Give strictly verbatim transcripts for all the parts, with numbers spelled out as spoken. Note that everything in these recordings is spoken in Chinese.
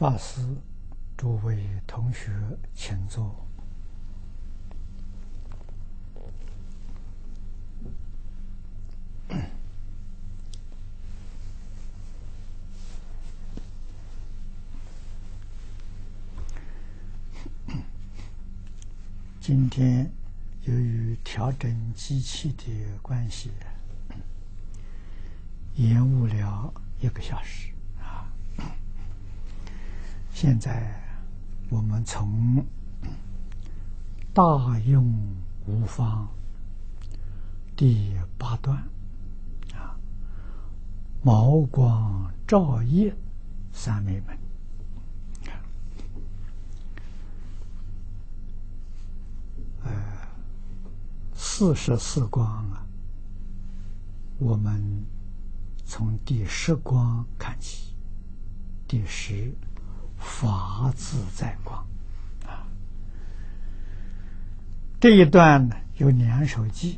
法师，诸位同学，请坐。今天由于调整机器的关系，延误了一个小时啊。现在我们从大用无方第八段啊，毛光照夜三昧门。呃，四十四光啊，我们从第十光看起，第十法自在光啊，这一段呢有两首偈，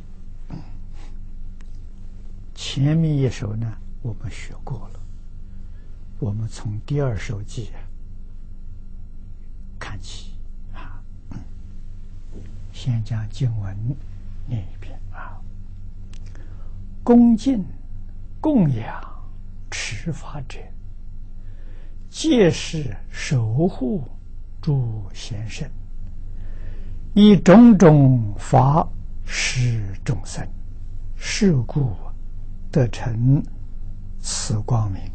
前面一首呢我们学过了，我们从第二首偈看起。先将经文念一遍啊。恭敬供养持法者，皆是守护诸贤圣，以种种法施众生，是故得成此光明。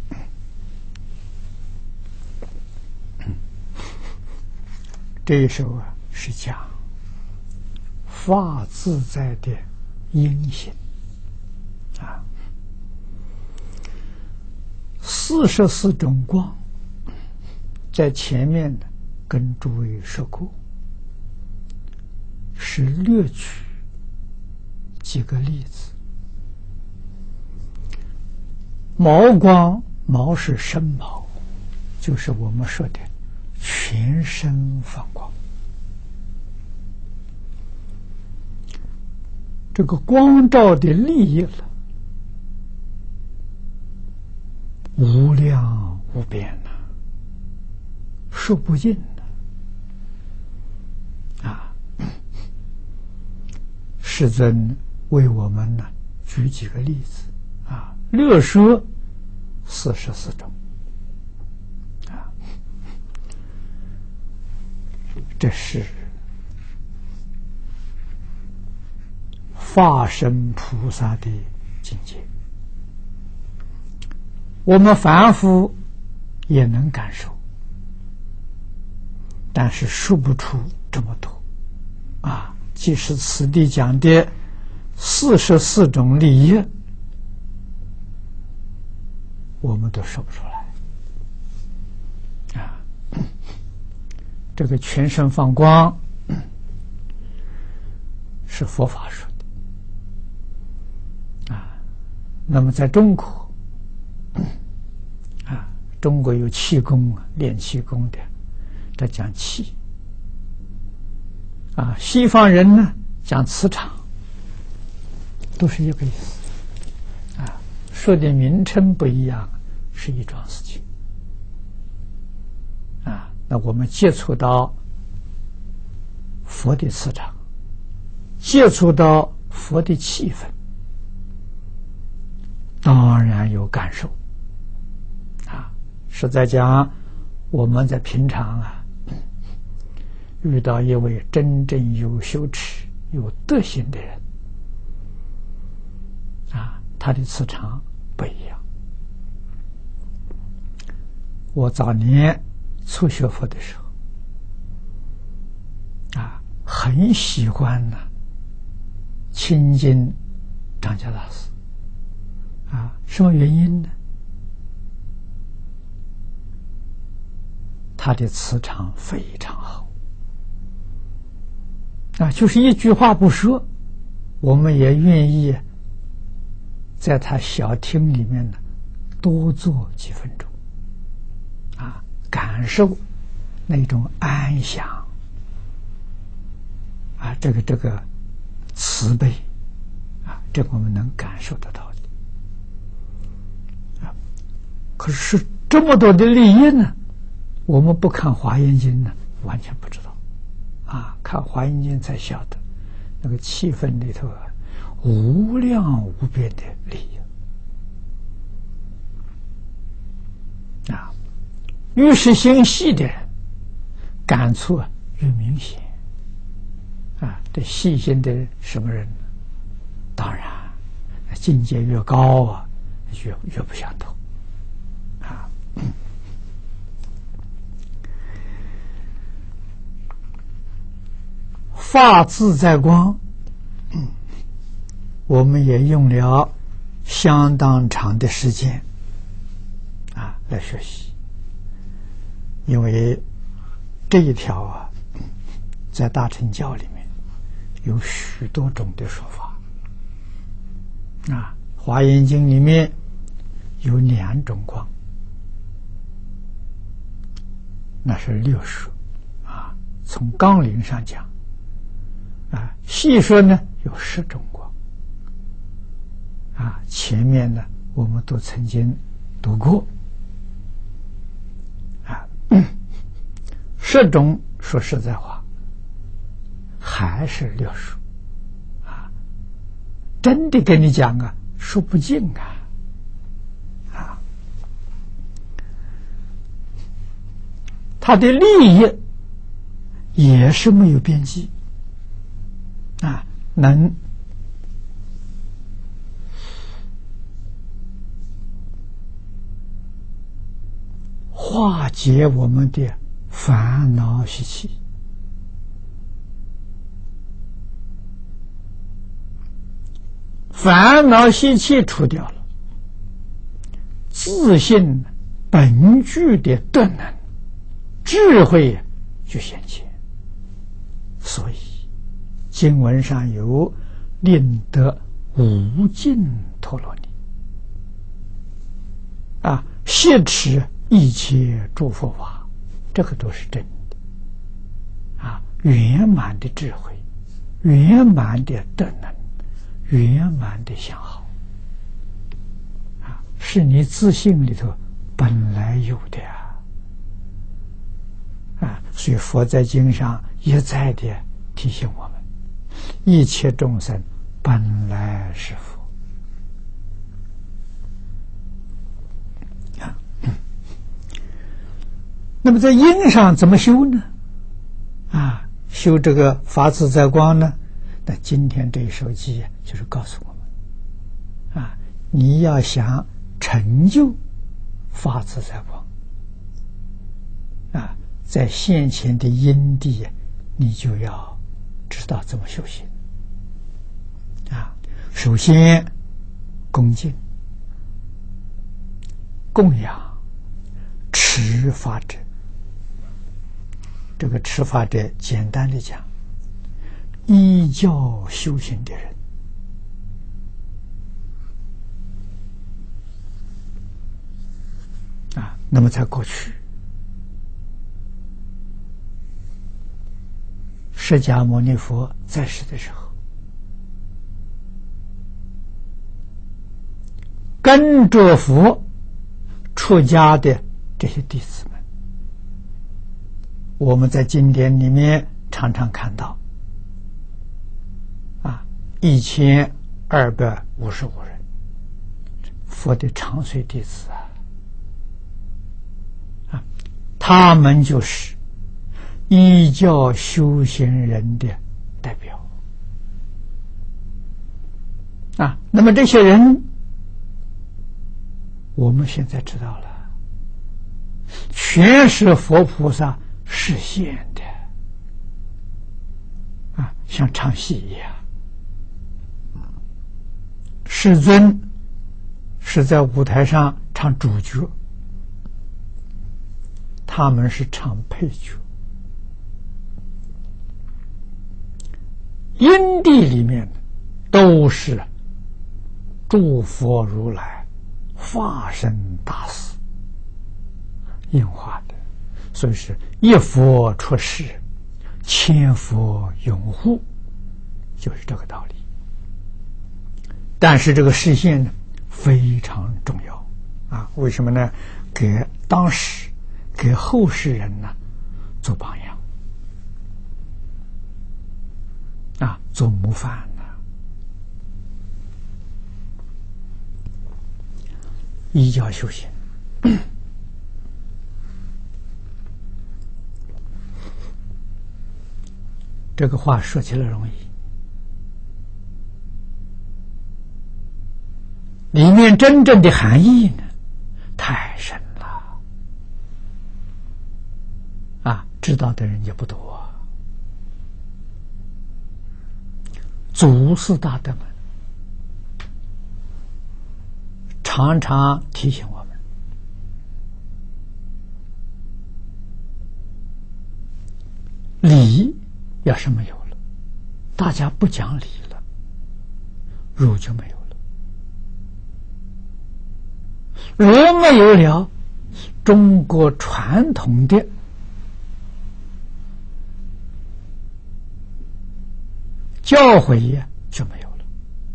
这一首啊是讲法自在的因行啊，四十四种光，在前面的跟诸位说过，是略举几个例子。毛光，毛是身毛，就是我们说的全身放光。这个光照的利益了，无量无边呐、啊，说不尽的啊！世尊为我们呢举几个例子啊，略说四十四种啊，这是法身菩萨的境界，我们凡夫也能感受，但是说不出这么多啊！即使此地讲的四十四种利益，我们都说不出来啊！这个全身放光是佛法说的。那么在中国啊，中国有气功练气功的，这讲气啊，西方人呢讲磁场，都是一个意思啊，说的名称不一样，是一桩事情啊。那我们接触到佛的磁场，接触到佛的气氛，当然有感受啊！是在讲我们在平常啊，遇到一位真正有修持、有德行的人啊，他的磁场不一样。我早年初学佛的时候啊，很喜欢呢亲近张家大师。啊，什么原因呢？他的磁场非常好啊，就是一句话不说，我们也愿意在他小厅里面呢多坐几分钟啊，感受那种安详啊，这个这个慈悲啊，这个我们能感受得到。可是这么多的利益呢， 我们不看《华严经》呢，完全不知道。啊，看《华严经》才晓得，那个气氛里头啊，无量无边的利益啊。越是心细的人，感触啊越明显。啊，这细心的什么人呢？当然，境界越高啊，越越不相同。啊。法自在光，嗯，我们也用了相当长的时间啊来学习，因为这一条啊，在大乘教里面有许多种的说法啊，《华严经》里面有两种光，那是六说啊，从纲领上讲。啊，细说呢有十种光，啊，前面呢我们都曾经读过，啊，嗯、十种说实在话，还是六数，啊，真的跟你讲啊，说不尽啊，啊，它的利益也是没有边际。啊，能化解我们的烦恼习气，烦恼习气除掉了，自信本具的德能、智慧就显现，所以。经文上有令得无尽陀罗尼啊，摄持一切诸佛法，这个都是真的啊，圆满的智慧，圆满的德能，圆满的相好啊，是你自信里头本来有的啊啊，所以佛在经上一再的提醒我们。一切众生本来是佛啊，那么在因上怎么修呢？啊，修这个法自在光呢？那今天这一首偈就是告诉我们啊，你要想成就法自在光啊，在现前的因地，你就要知道怎么修行啊！首先，恭敬、供养、持法者。这个持法者，简单的讲，依教修行的人啊。那么在过去，释迦牟尼佛在世的时候，跟着佛出家的这些弟子们，我们在经典里面常常看到啊，一千二百五十五人，佛的长随弟子啊，啊，他们就是依教修行人的代表啊。那么这些人，我们现在知道了，全是佛菩萨示现的啊，像唱戏一样。世尊是在舞台上唱主角，他们是唱配角。因地里面都是诸佛如来化身大士应化的，所以是一佛出世，千佛拥护，就是这个道理。但是这个示现呢非常重要啊！为什么呢？给当时给后世人呢做榜样啊，做模范呢。依教修行，这个话说起来容易，里面真正的含义呢，太深了啊，知道的人也不多。祖师大德们常常提醒我们，理要是没有了，大家不讲理了，儒就没有了。如没有了，中国传统的教诲也就没有了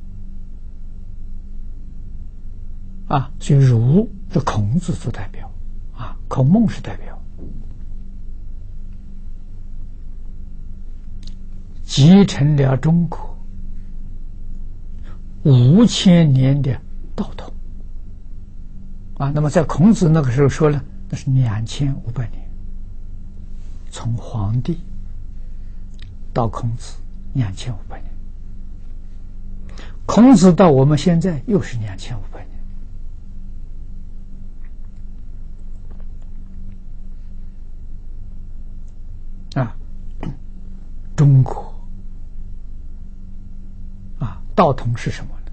啊！所以儒是孔子做代表啊，孔孟是代表，继承了中国五千年的道统啊。那么在孔子那个时候说呢，那是两千五百年，从黄帝到孔子两千五百年，孔子到我们现在又是两千五百年啊！中国啊，道统是什么呢？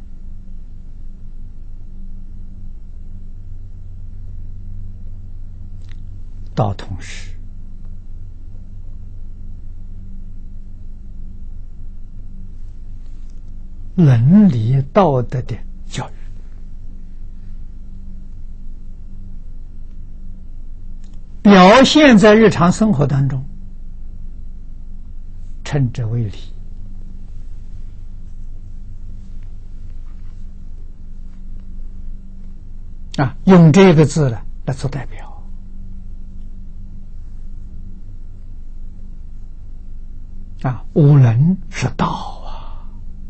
道统是伦理道德的教育，表现在日常生活当中，称之为礼啊，用这个字呢来做代表啊。五伦是道啊，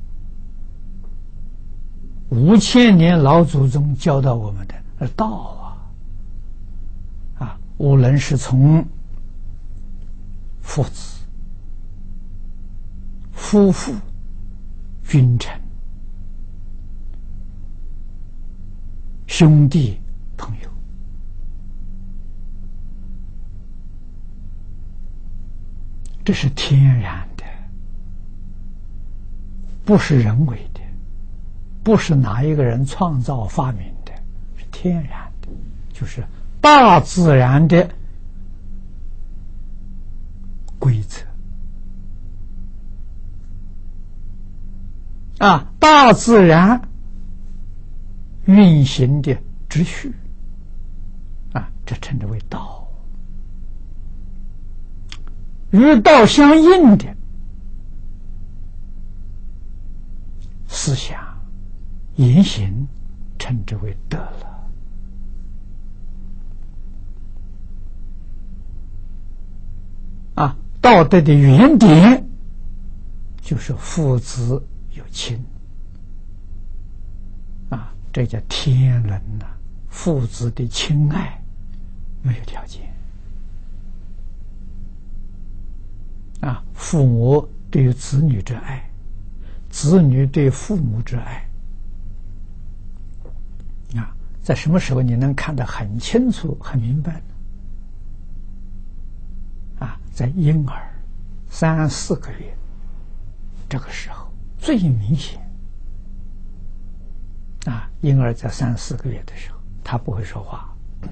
五千年老祖宗教导我们的是道啊啊，五伦是从父子、夫妇、君臣、兄弟、朋友，这是天然的，不是人为的，不是哪一个人创造发明的，是天然的，就是大自然的规则啊，大自然运行的秩序啊，这称之为道。与道相应的思想言行，称之为德了啊。道德的原点就是父子有亲啊，这叫天伦呐、啊。父子的亲爱没有条件啊，父母对子女之爱，子女对父母之爱啊，在什么时候你能看得很清楚、很明白呢？啊，在婴儿三四个月这个时候最明显啊，婴儿在三四个月的时候，他不会说话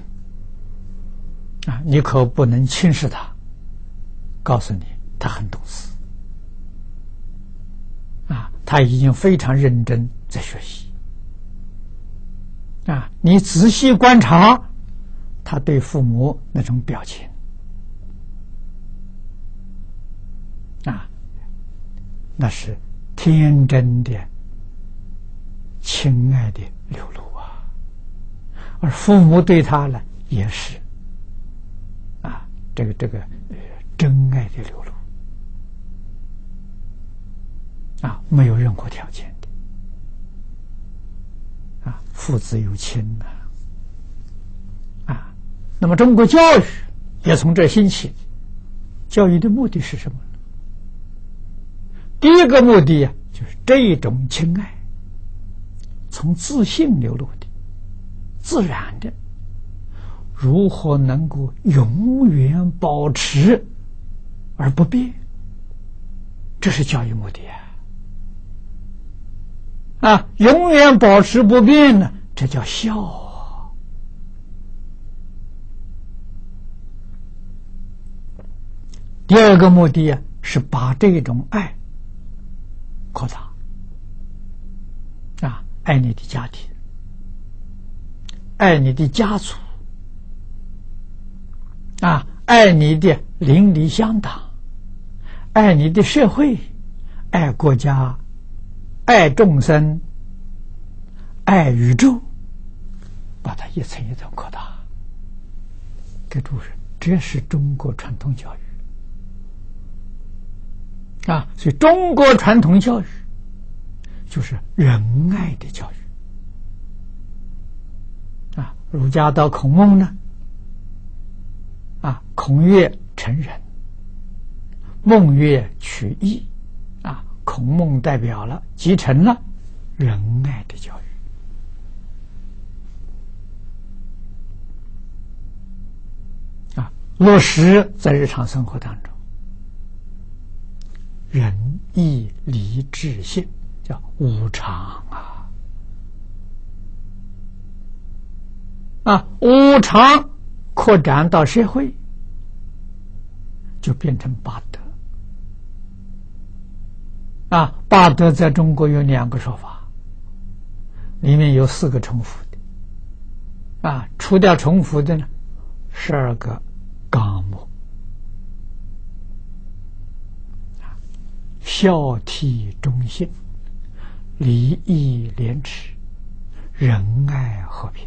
啊，你可不能轻视他，告诉你他很懂事啊，他已经非常认真在学习啊，你仔细观察他对父母那种表情啊，那是天真的亲爱的流露啊，而父母对他呢也是这个这个呃真爱的流露啊，没有任何条件的啊，父子有亲呐啊。那么中国教育也从这兴起，教育的目的是什么？第一个目的啊，就是这种情爱从自信流露的、自然的，如何能够永远保持而不变？这是教育目的啊！啊，永远保持不变呢，这叫孝啊！第二个目的啊，是把这种爱扩大啊，爱你的家庭，爱你的家族啊，爱你的邻里乡党，爱你的社会，爱国家，爱众生，爱宇宙，把它一层一层扩大。给诸位，这是中国传统教育啊，所以中国传统教育就是仁爱的教育啊。儒家到孔孟呢，啊，孔曰成仁，孟曰取义，啊，孔孟代表了继承了仁爱的教育啊，落实在日常生活当中。仁义礼智信叫无常啊啊，无常扩展到社会，就变成八德啊。八德在中国有两个说法，里面有四个重复的啊，除掉重复的呢，十二个纲目。孝悌忠信，礼义廉耻，仁爱和平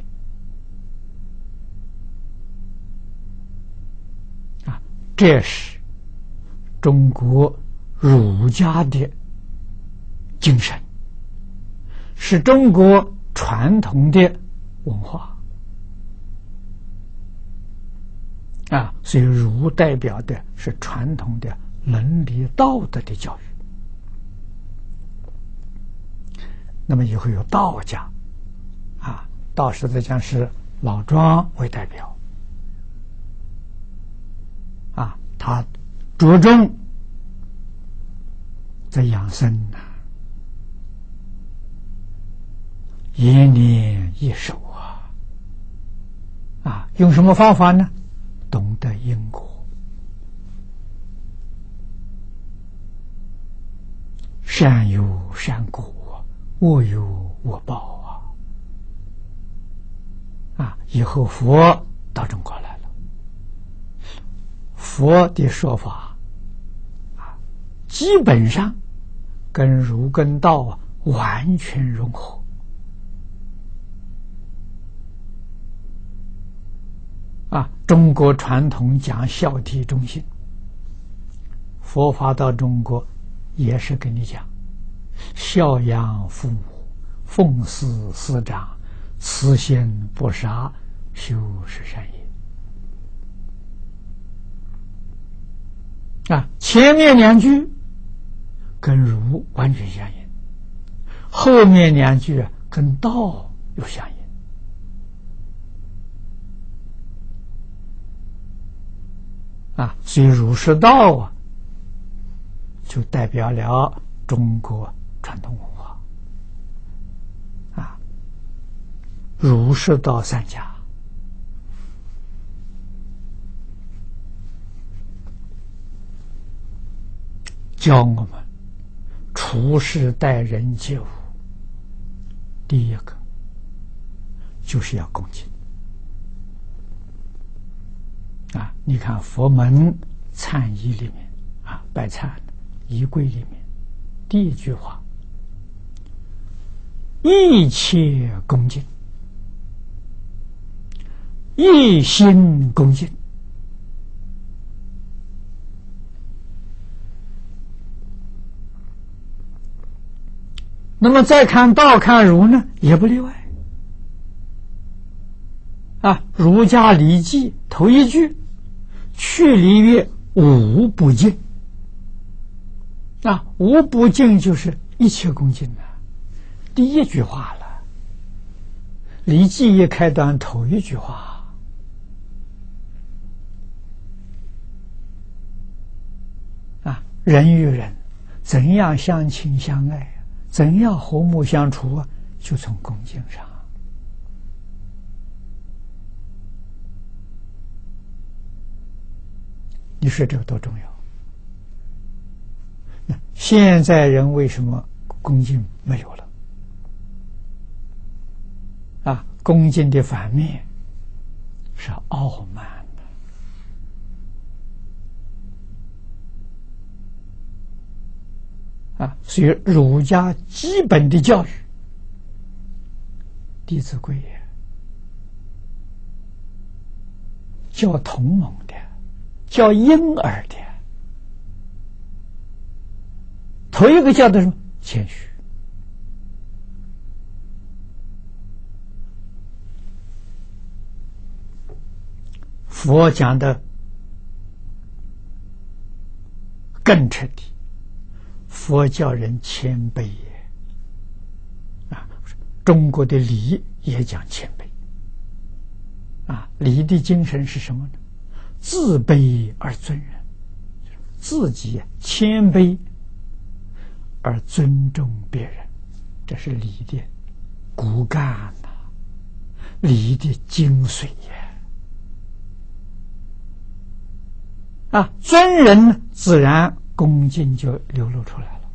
啊，这是中国儒家的精神，是中国传统的文化啊，所以儒代表的是传统的伦理道德的教育。那么以后有道家啊，道实在讲是老庄为代表啊，他着重在养生啊，延年益寿啊，啊，用什么方法呢？懂得因果，善有善果，恶有恶报啊！啊，以后佛到中国来了，佛的说法啊，基本上跟儒跟道啊完全融合啊。中国传统讲孝悌忠信，佛法到中国也是跟你讲孝养父母，奉事师长，慈心不杀，修十善业啊。前面两句跟儒完全相应，后面两句跟道又相应啊。所以儒释道啊，就代表了中国传统文化啊。儒释道三家教我们处事待人接物，第一个就是要恭敬啊。你看佛门忏仪里面啊，拜忏仪柜里面第一句话，一切恭敬，一心恭敬那么再看道看儒呢，也不例外。啊，儒家礼记头一句，去礼乐，无不敬。啊，无不敬就是一切恭敬啊，第一句话了。礼记一开端头一句话，啊，人与人怎样相亲相爱，怎样和睦相处啊，就从恭敬上。你说这个多重要？那现在人为什么恭敬没有了？啊，恭敬的反面是傲慢的啊，所以儒家基本的教育，《弟子规》也教同盟的，教婴儿的，头一个教的什么？谦虚。佛讲的更彻底，佛教人谦卑也啊，中国的礼也讲谦卑啊，礼的精神是什么呢？自卑而尊人，自己谦卑而尊重别人，这是礼的骨干呐、啊，礼的精髓呀。啊，尊人自然恭敬就流露出来了。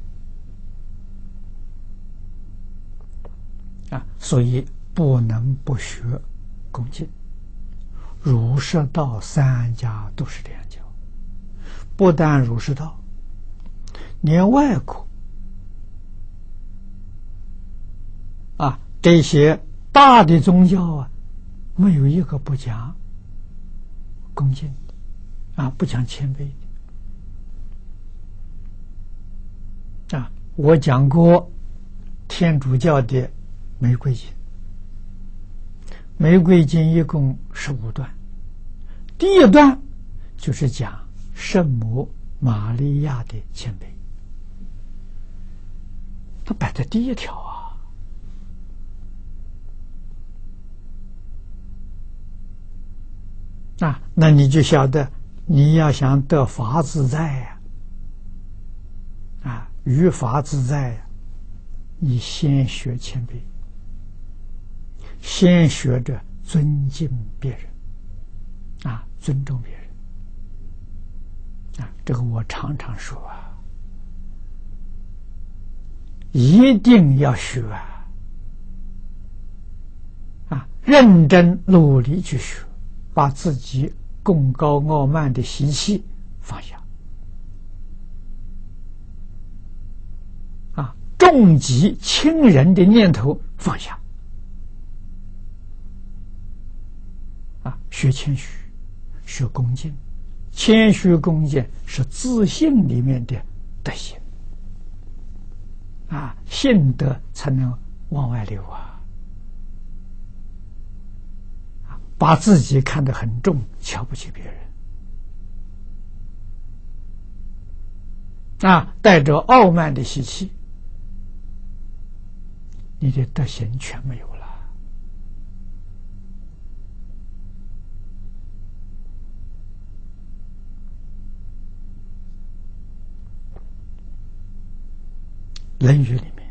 啊，所以不能不学恭敬。儒释道三家都是这样教，不但儒释道，连外国啊这些大的宗教啊，没有一个不讲恭敬的。啊，不讲谦卑的啊！我讲过天主教的玫瑰经，玫瑰经一共十五段，第一段就是讲圣母玛利亚的谦卑，它摆在第一条啊。啊，那你就晓得。你要想得法自在呀、啊，啊，于法自在呀、啊，你先学谦卑，先学着尊敬别人，啊，尊重别人，啊，这个我常常说啊，一定要学啊，啊，认真努力去学，把自己贡高傲慢的习气放下，啊，重己轻人的念头放下，啊，学谦虚，学恭敬，谦虚恭敬是自信里面的德行，啊，信德才能往外流啊。把自己看得很重，瞧不起别人，啊，带着傲慢的习气，你的德行全没有了。《论语》里面，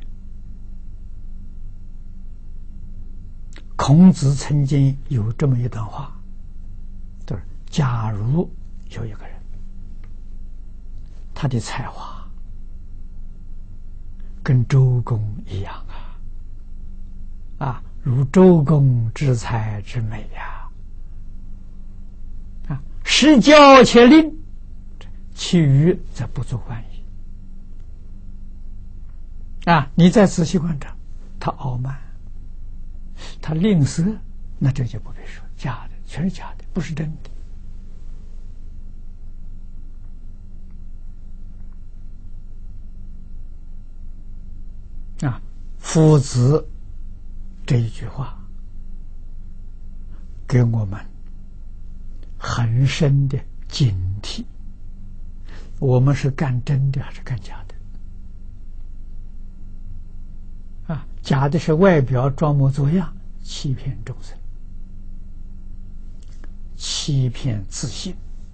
孔子曾经有这么一段话，就是假如有一个人，他的才华跟周公一样啊，啊，如周公之才之美呀，啊，实教且令，其余则不足观矣。啊，你再仔细观察，他傲慢，他吝啬，那这就不必说，假的，全是假的，不是真的。啊， 夫子这一句话给我们很深的警惕，我们是干真的还是干假的啊？假的是外表装模作样，欺骗众生，欺骗自信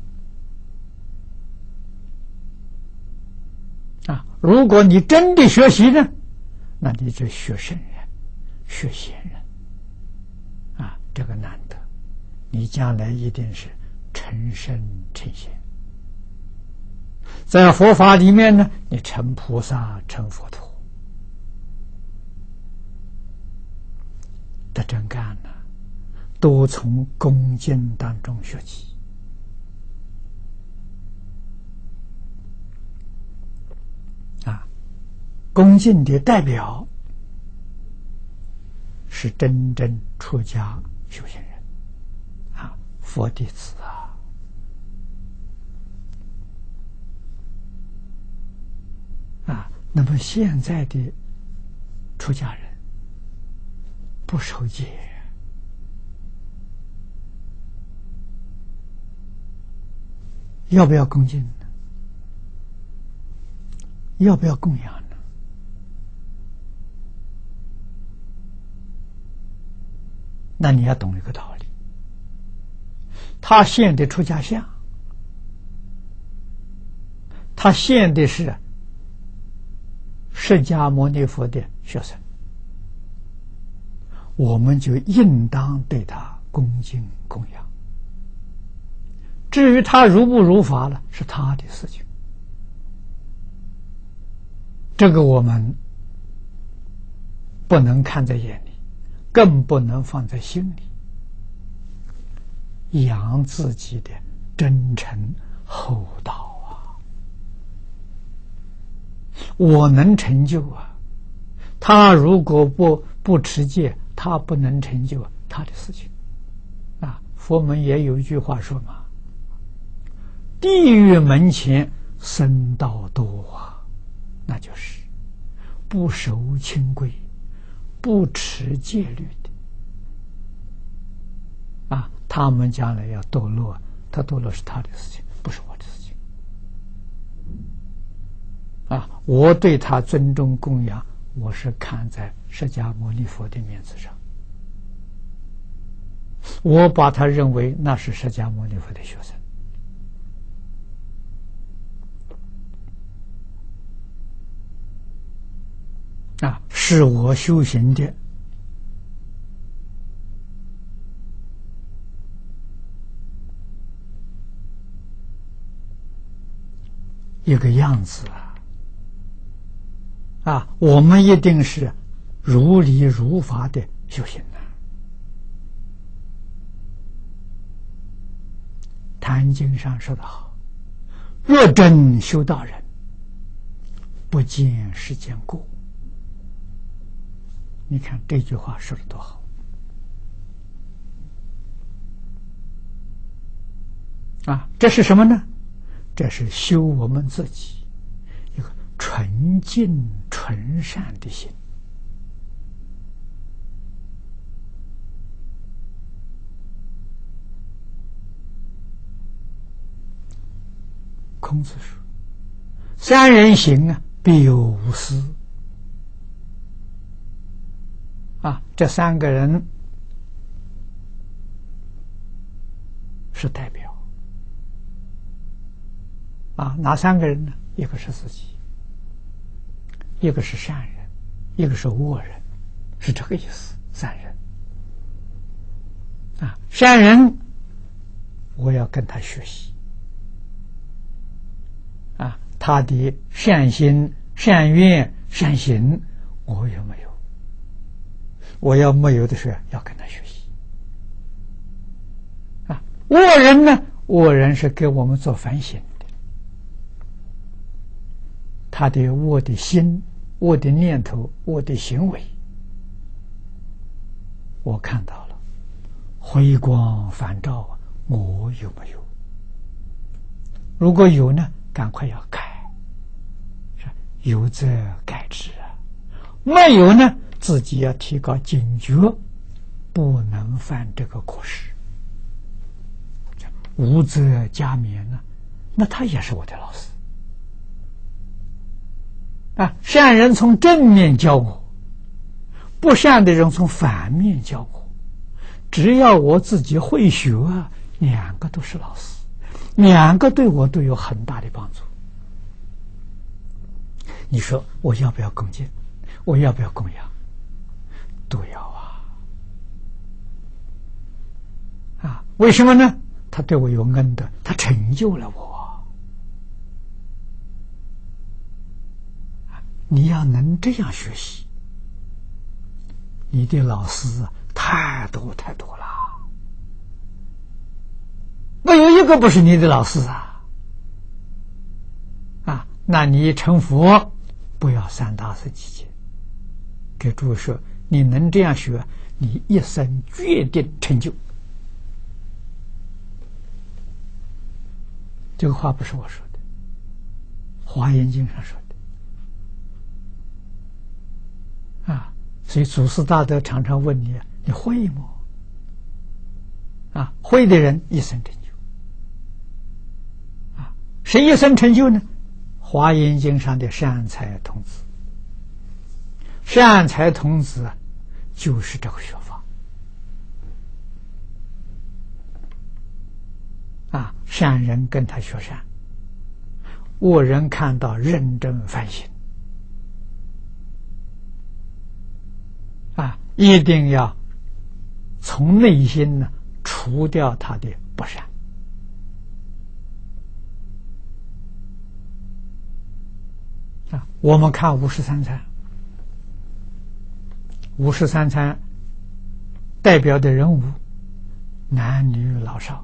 啊！如果你真的学习呢，那你就学圣人，学贤人啊，这个难得，你将来一定是成圣成贤。在佛法里面呢，你成菩萨成佛陀的真干呢，都从恭敬当中学起啊。恭敬的代表是真正出家修行人啊，佛弟子啊。啊，那么现在的出家人不守戒，要不要恭敬呢？要不要供养呢？那你要懂一个道理，他现的出家相，他现的是释迦牟尼佛的学生，我们就应当对他恭敬供养。至于他如不如法了，是他的事情，这个我们不能看在眼里，更不能放在心里，养自己的真诚厚道啊！我能成就啊，他如果不不持戒，他不能成就他的事情啊。佛门也有一句话说嘛，地狱门前僧道多啊，那就是不守清规、不持戒律的啊，他们将来要堕落，他堕落是他的事情，不是我的事情啊。我对他尊重供养，我是看在释迦牟尼佛的面子上，我把他认为那是释迦牟尼佛的学生啊，是我修行的一个样子啊！啊，我们一定是如理如法的修行的。坛经上说得好：“若真修道人，不见世间过。”你看这句话说得多好啊！这是什么呢？这是修我们自己一个纯净纯善的心。孔子说：“三人行啊，必有五私。”啊，这三个人是代表啊，哪三个人呢？一个是自己，一个是善人，一个是恶人，是这个意思。三人啊，善人我要跟他学习啊，他的善心、善愿、善行，我有没有？我要没有的时候，要跟他学习啊。恶人呢？恶人是给我们做反省的，他的恶的心、恶的念头、恶的行为，我看到了，回光返照啊，我有没有？如果有呢，赶快要改，有则改之啊；没有呢， 自己要提高警觉，不能犯这个过失。无责加勉呢，那他也是我的老师啊。善人从正面教我，不善的人从反面教我。只要我自己会学，两个都是老师，两个对我都有很大的帮助。你说我要不要恭敬？我要不要供养？都要啊！啊，为什么呢？他对我有恩德，他成就了我。你要能这样学习，你的老师太多太多了，没有一个不是你的老师啊！啊，那你成佛，不要三大圣七劫。给诸位说，你能这样学，你一生决定成就。这个话不是我说的，《华严经》上说的啊。所以祖师大德常常问你：你会吗？啊，会的人一生成就。啊，谁一生成就呢？《华严经》上的善财童子。善财童子就是这个学法啊，善人跟他学善，恶人看到认真反省啊，一定要从内心呢除掉他的不善啊。我们看五十三参。五十三参代表的人物，男女老少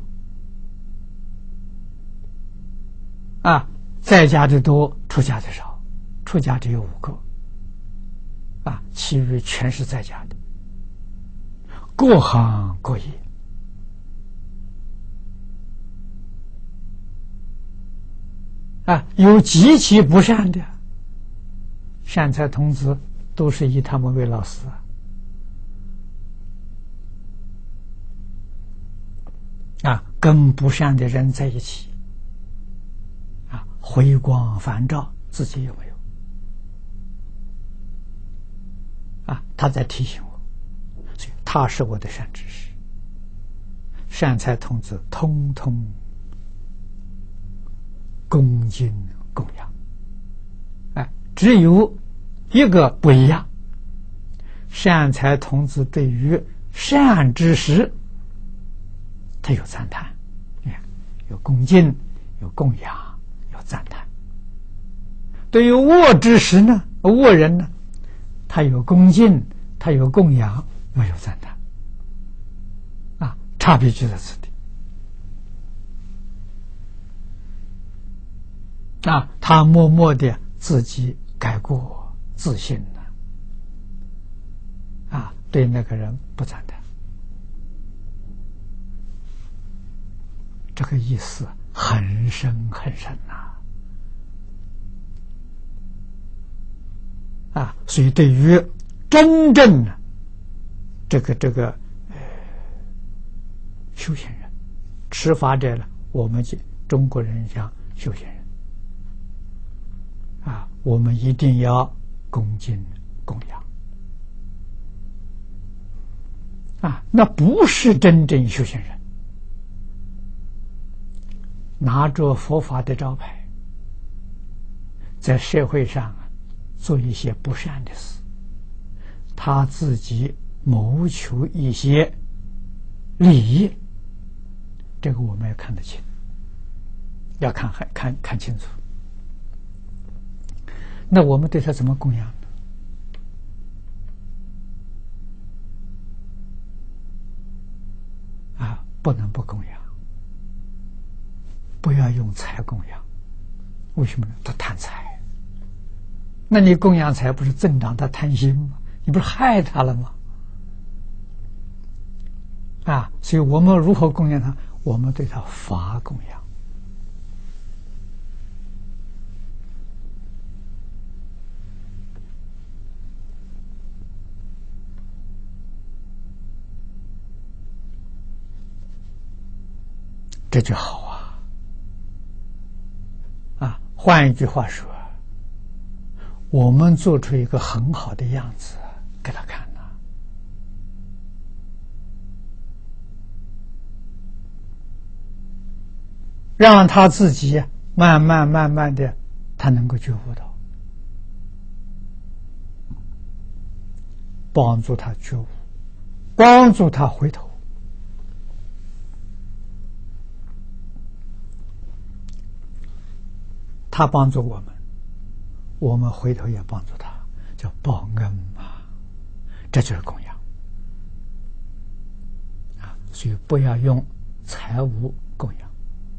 啊，在家的多，出家的少，出家只有五个啊，其余全是在家的，各行各业啊，有极其不善的善财童子，都是以他们为老师啊。啊，跟不善的人在一起，啊，回光返照，自己有没有？啊，他在提醒我，所以他是我的善知识。善财童子通通恭敬供养，哎，只有一个不一样，善财童子对于善知识，他有赞叹，有恭敬，有供养，有赞叹。对于恶知识呢，恶人呢，他有恭敬，他有供养，没有赞叹。啊，差别就在此地。啊，他默默的自己改过自新了。啊，对那个人不赞叹。这个意思很深很深呐！啊，所以对于真正的这个这个呃修行人、持法者呢，我们中国人讲修行人啊，我们一定要恭敬供养啊，那不是真正修行人。拿着佛法的招牌，在社会上做一些不善的事，他自己谋求一些利益，这个我们要看得清，要看看看清楚。那我们对他怎么供养呢？啊，不能不供养。不要用财供养，为什么呢？他贪财，那你供养财不是增长他贪心吗？你不是害他了吗？啊，所以我们如何供养他？我们对他法供养。 这就好啊！啊，换一句话说，我们做出一个很好的样子给他看呢，让他自己慢慢慢慢的，他能够觉悟到，帮助他觉悟，帮助他回头。他帮助我们，我们回头也帮助他，叫报恩嘛，这就是供养啊！所以不要用财物供养。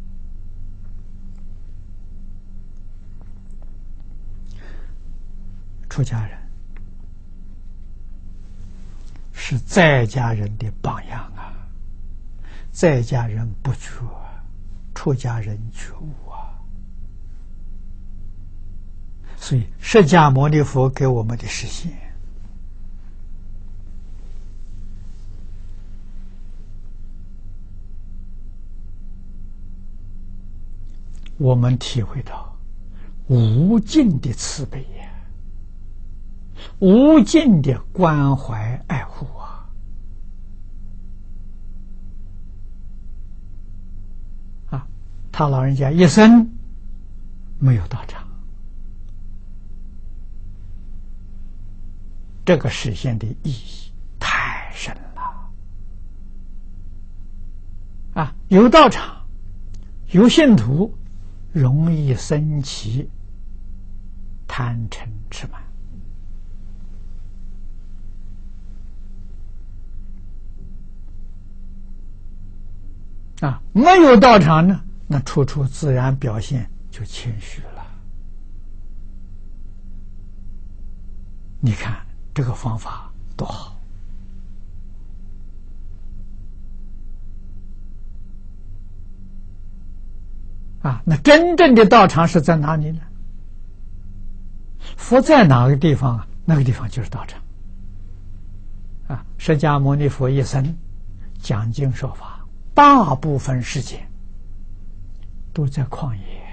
出家人是在家人的榜样啊，在家人不觉，出家人觉悟啊。所以释迦牟尼佛给我们的实现，我们体会到无尽的慈悲呀，无尽的关怀爱护啊！啊，他老人家一生没有道场，这个实现的意义太深了啊！有道场，有信徒，容易生起贪嗔痴慢啊！没有道场呢，那处处自然表现就谦虚了。你看这个方法多好啊！那真正的道场是在哪里呢？佛在哪个地方啊？那个地方就是道场啊！释迦牟尼佛一生讲经说法，大部分时间都在旷野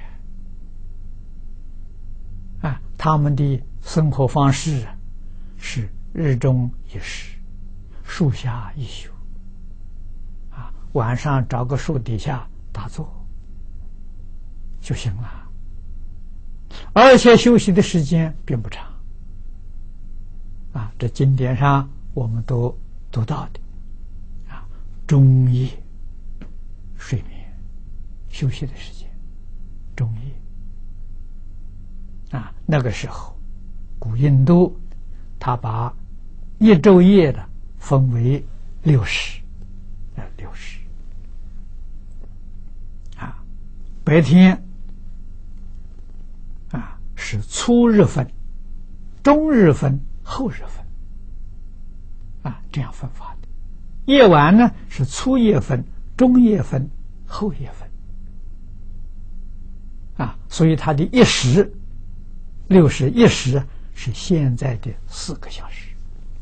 啊，他们的生活方式是日中一食，树下一宿啊，晚上找个树底下打坐就行了，而且休息的时间并不长啊，这经典上我们都读到的啊，中夜睡眠休息的时间，中夜啊，那个时候古印度他把一昼夜的分为六时，呃，六时啊，白天啊是初日分、中日分、后日分啊，这样分法的。夜晚呢是初夜分、中夜分、后夜分啊，所以它的一时六时一时是现在的四个小时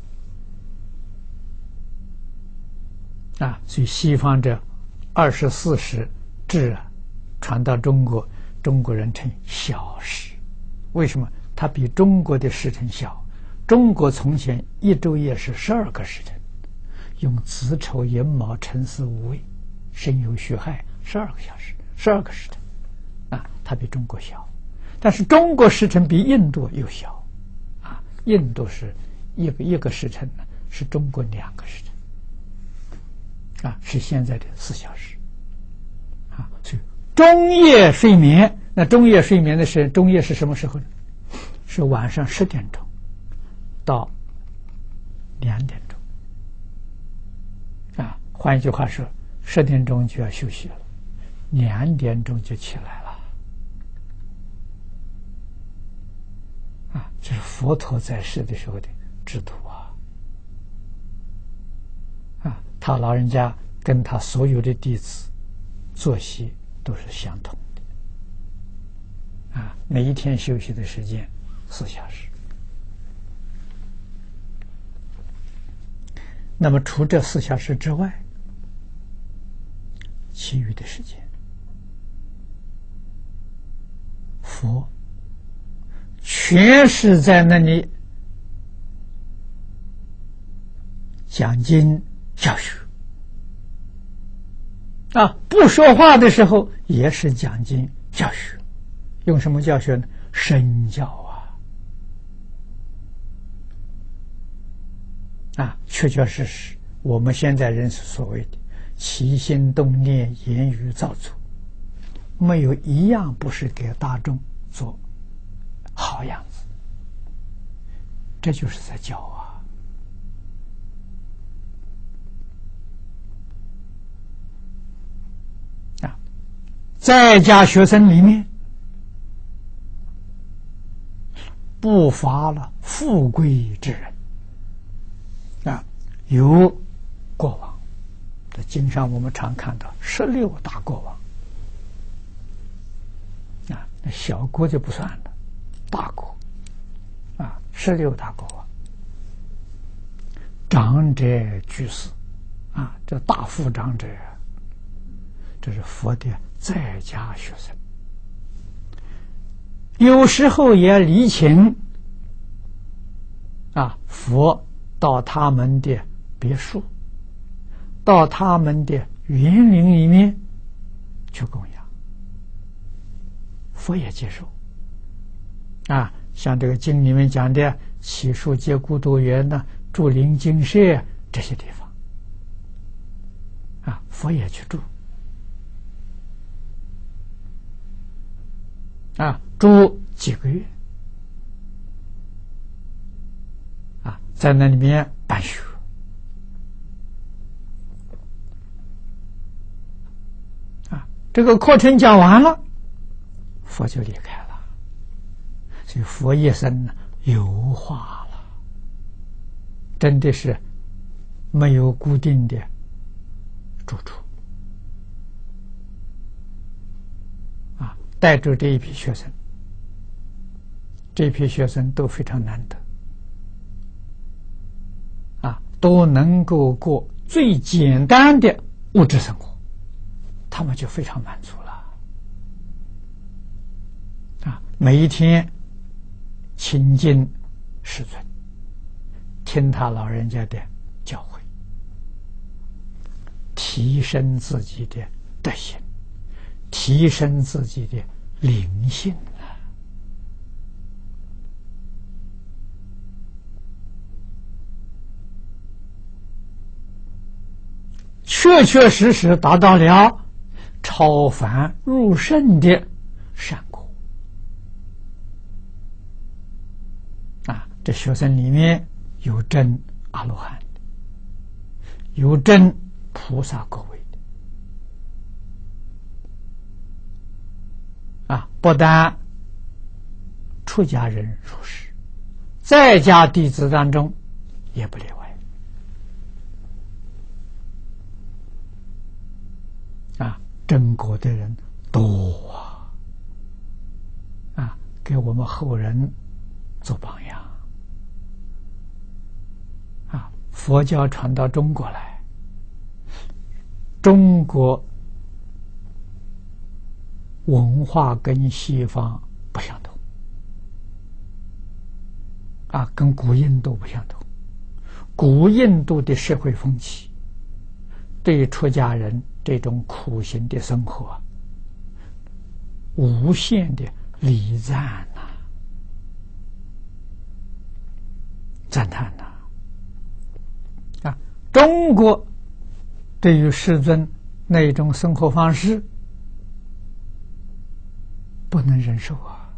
啊，所以西方这二十四时制啊，传到中国，中国人称小时。为什么？它比中国的时辰小。中国从前一昼夜是十二个时辰，用子丑寅卯辰巳午未申酉戌亥十二个小时，十二个时辰啊，它比中国小。但是中国时辰比印度又小啊，印度是一个一个时辰呢，是中国两个时辰啊，是现在的四小时啊。所以中夜睡眠，那中夜睡眠的时中夜是什么时候呢？是晚上十点钟到两点钟啊。换一句话说，十点钟就要休息了，两点钟就起来了啊。这是佛陀在世的时候的制度啊。啊，他老人家跟他所有的弟子作息都是相同的啊，每一天休息的时间四小时。那么除这四小时之外，其余的时间佛全是在那里讲经教学啊，不说话的时候也是讲经教学。用什么教学呢？身教啊！啊，确确实实，我们现在人所谓的起心动念、言语造作，没有一样不是给大众做好样子。这就是在教啊！啊，在家学生里面，不乏了富贵之人啊，有国王。在经上我们常看到十六大国王啊，那小国就不算了，大国啊，十六大国王，长者居士啊，这大富长者，这是佛的在家学生。有时候也离请啊，佛到他们的别墅，到他们的园林里面去供养，佛也接受啊。像这个经里面讲的起树结孤独园呢，住临精舍这些地方啊，佛也去住啊，住几个月啊，在那里面办学啊，这个课程讲完了，佛就离开了。所以佛一生呢油化了，真的是没有固定的住处啊，带着这一批学生，这批学生都非常难得啊，都能够过最简单的物质生活，他们就非常满足了啊，每一天亲近师尊，听他老人家的教诲，提升自己的德行，提升自己的灵性啊！确确实实达到了超凡入圣的善果啊！这学生里面有真阿罗汉的，有真菩萨果位的啊！不但出家人入世，在家弟子当中也不例外啊！真果的人多啊！啊，给我们后人做榜样啊！佛教传到中国来，中国文化跟西方不相同啊，跟古印度不相同。古印度的社会风气对出家人这种苦行的生活无限的礼赞呐、啊、赞叹呐 啊, 啊！中国对于世尊那种生活方式不能忍受啊！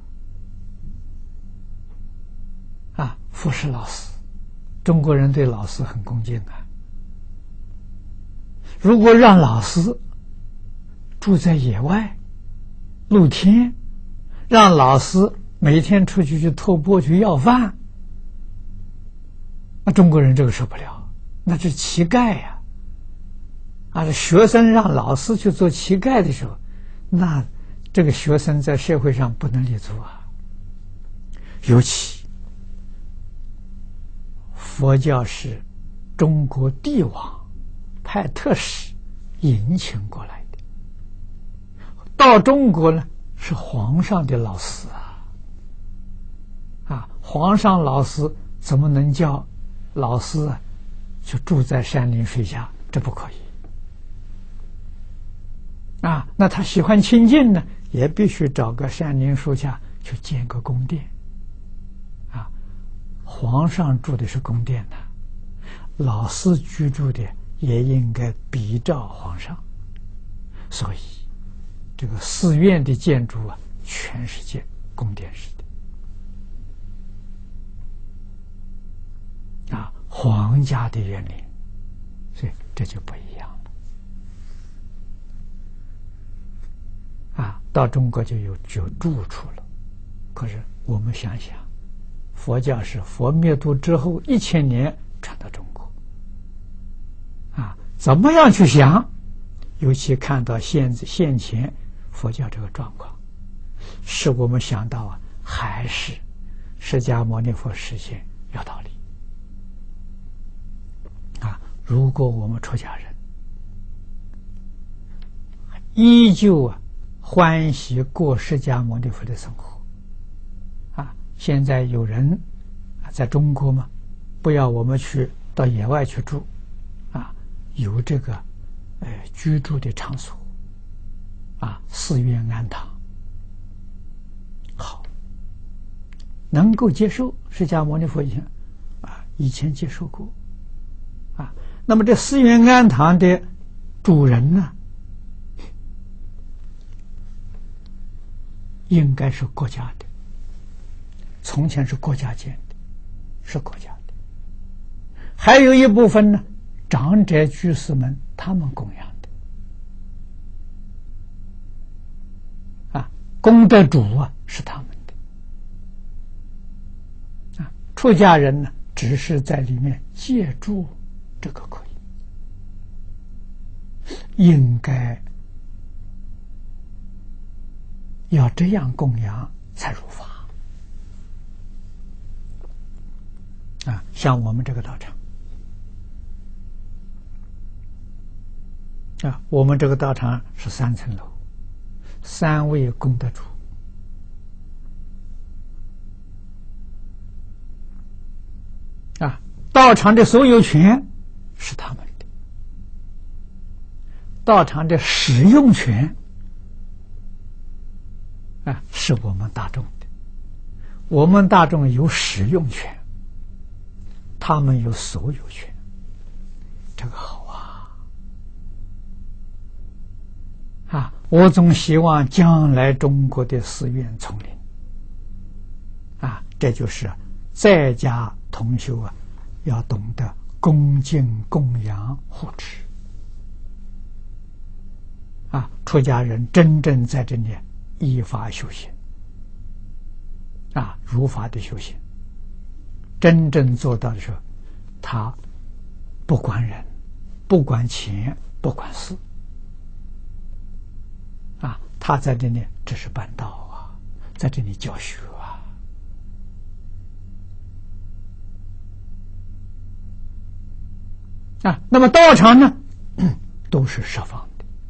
啊，服侍老师，中国人对老师很恭敬啊。如果让老师住在野外露天，让老师每天出去去偷钵去要饭，那中国人这个受不了，那是乞丐呀！啊，啊，学生让老师去做乞丐的时候，那这个学生在社会上不能立足啊。尤其佛教是中国帝王派特使引请过来的，到中国呢是皇上的老师啊！啊，皇上老师怎么能叫老师啊就住在山林水下？这不可以啊！那他喜欢清净呢，也必须找个山林树下去建个宫殿啊。皇上住的是宫殿呢，老师居住的也应该比照皇上。所以这个寺院的建筑啊，全是建宫殿式的啊，皇家的园林，所以这就不一样了啊。到中国就有就住处了。可是我们想想，佛教是佛灭度之后一千年传到中国啊，怎么样去想？尤其看到现现前佛教这个状况，使我们想到啊，还是释迦牟尼佛实现有道理啊。如果我们出家人依旧啊欢喜过释迦牟尼佛的生活啊，现在有人啊在中国嘛，不要我们去到野外去住啊，有这个呃居住的场所啊，寺院庵堂，好，能够接受释迦牟尼佛以前啊以前接受过啊。那么这寺院庵堂的主人呢，应该是国家的，从前是国家建的，是国家的。还有一部分呢，长者居士们他们供养的啊，功德主啊是他们的啊，出家人呢只是在里面借助，这个可以，应该要这样供养才入法啊。像我们这个道场啊，我们这个道场是三层楼，三位功德主啊，道场的所有权是他们的，道场的使用权啊是我们大众的，我们大众有使用权，他们有所有权，这个好啊！我总希望将来中国的寺院丛林啊，这就是在家同修啊，要懂得恭敬供养护持啊，出家人真正在这里依法修行啊，如法的修行，真正做到的时候，他不管人，不管钱，不管事啊，他在这里只是办道啊，在这里教学啊。啊，那么道场呢，都是设方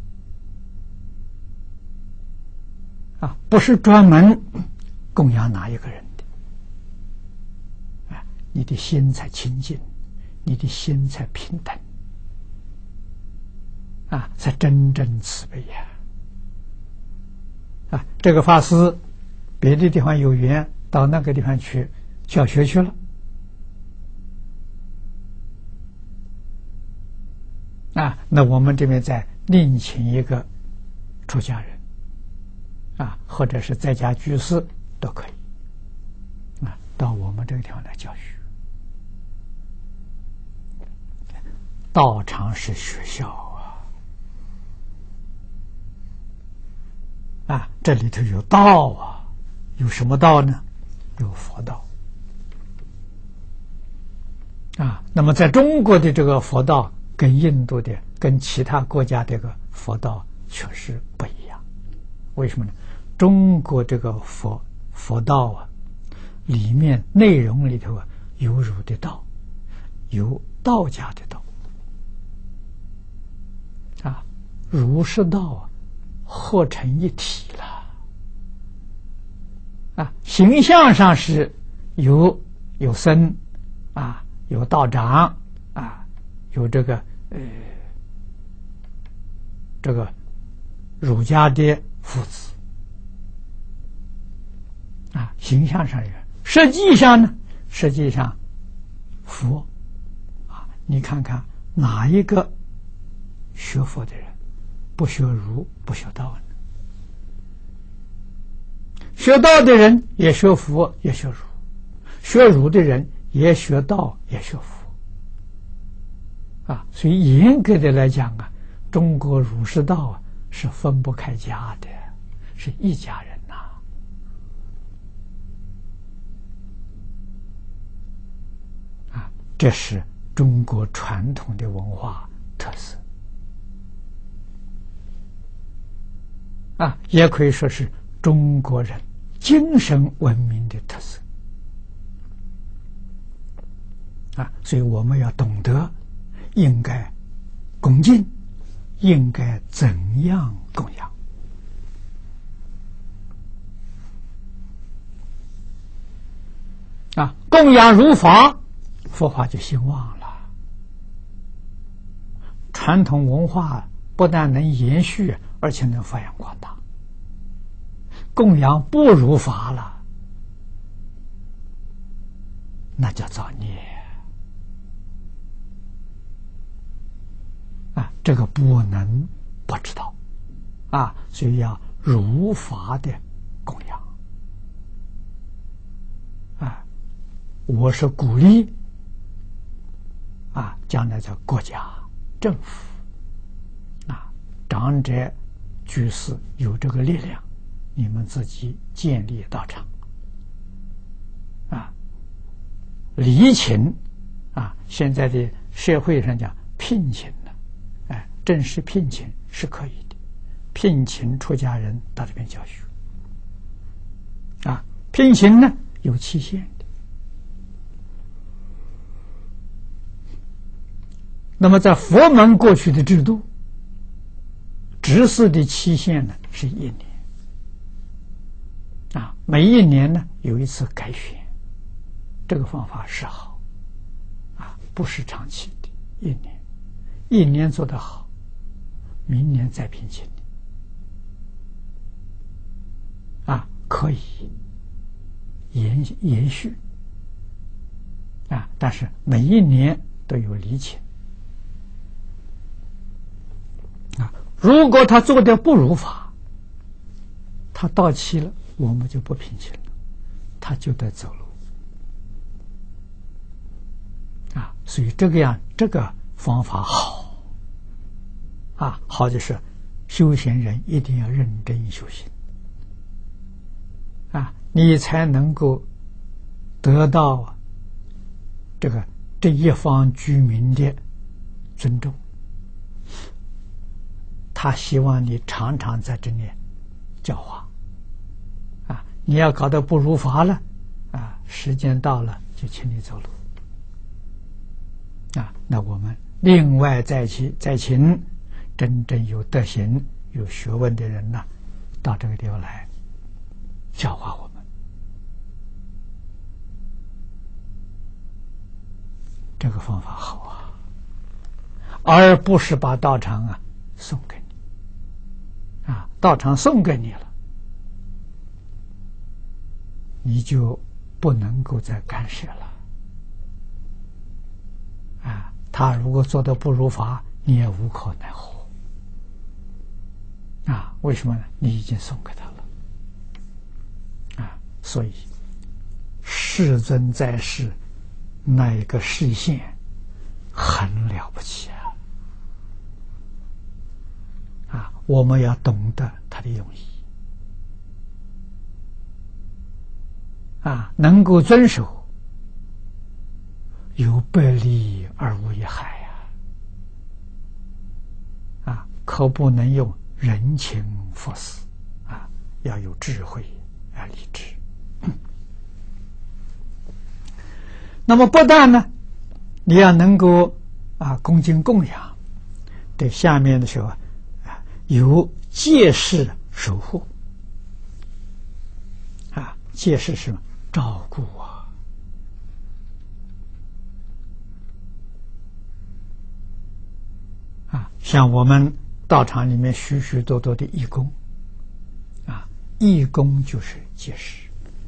的啊，不是专门供养哪一个人的啊，你的心才清净，你的心才平等啊，才真正慈悲呀。啊，这个法师别的地方有缘到那个地方去教学去了啊，那我们这边再另请一个出家人啊，或者是在家居士都可以啊，到我们这个地方来教学。道场是学校啊，啊，这里头有道啊，有什么道呢？有佛道啊。那么在中国的这个佛道跟印度的、跟其他国家这个佛道确实不一样。为什么呢？中国这个佛佛道啊，里面内容里头啊，有儒的道，有道家的道啊，儒释道啊合成一体了啊，形象上是有有僧啊，有道长啊，有这个呃这个儒家的夫子啊，形象上有。实际上呢，实际上佛啊，你看看哪一个学佛的人不学儒不学道呢？学道的人也学佛也学儒，学儒的人也学道也学佛啊。所以严格的来讲啊，中国儒释道啊是分不开家的，是一家人呐。啊，这是中国传统的文化特色啊，也可以说是中国人精神文明的特色啊，所以我们要懂得应该恭敬，应该怎样供养啊？供养如法，佛法就兴旺了。传统文化不但能延续，而且能发扬光大。供养不如法了，那叫造孽啊！这个不能不知道啊，所以要如法的供养啊。我是鼓励啊，将来在国家政府啊，长者居士有这个力量，你们自己建立道场啊，礼请啊，现在的社会上讲聘请了，哎，正式聘请是可以的，聘请出家人到这边教学啊，聘请呢有期限的。那么在佛门过去的制度，执事的期限呢是一年。啊，每一年呢有一次改选，这个方法是好，啊，不是长期的，一年，一年做得好，明年再聘请你，啊，可以延延续，啊，但是每一年都有礼请，啊，如果他做的不如法，他到期了。我们就不聘请了，他就得走路啊！所以这个样，这个方法好啊，好就是修行人一定要认真修行啊，你才能够得到这个这一方居民的尊重。他希望你常常在这里教化。你要搞得不如法了啊，时间到了就请你走路啊，那我们另外再去再请真正有德行有学问的人呢，到这个地方来教化我们，这个方法好啊，而不是把道场啊送给你啊，道场送给你了，你就不能够再干涉了啊！他如果做的不如法，你也无可奈何啊！为什么呢？你已经送给他了啊！所以世尊在世那一个示现很了不起啊！啊，我们要懂得他的用意。啊，能够遵守，有百利而无一害呀！啊，可不能用人情佛事啊，要有智慧，要理智。那么不但呢，你要能够啊恭敬供养，对下面的时候啊，有戒事守护。啊， 戒是什么？照顾啊！啊，像我们道场里面许许多多的义工，啊，义工就是戒师。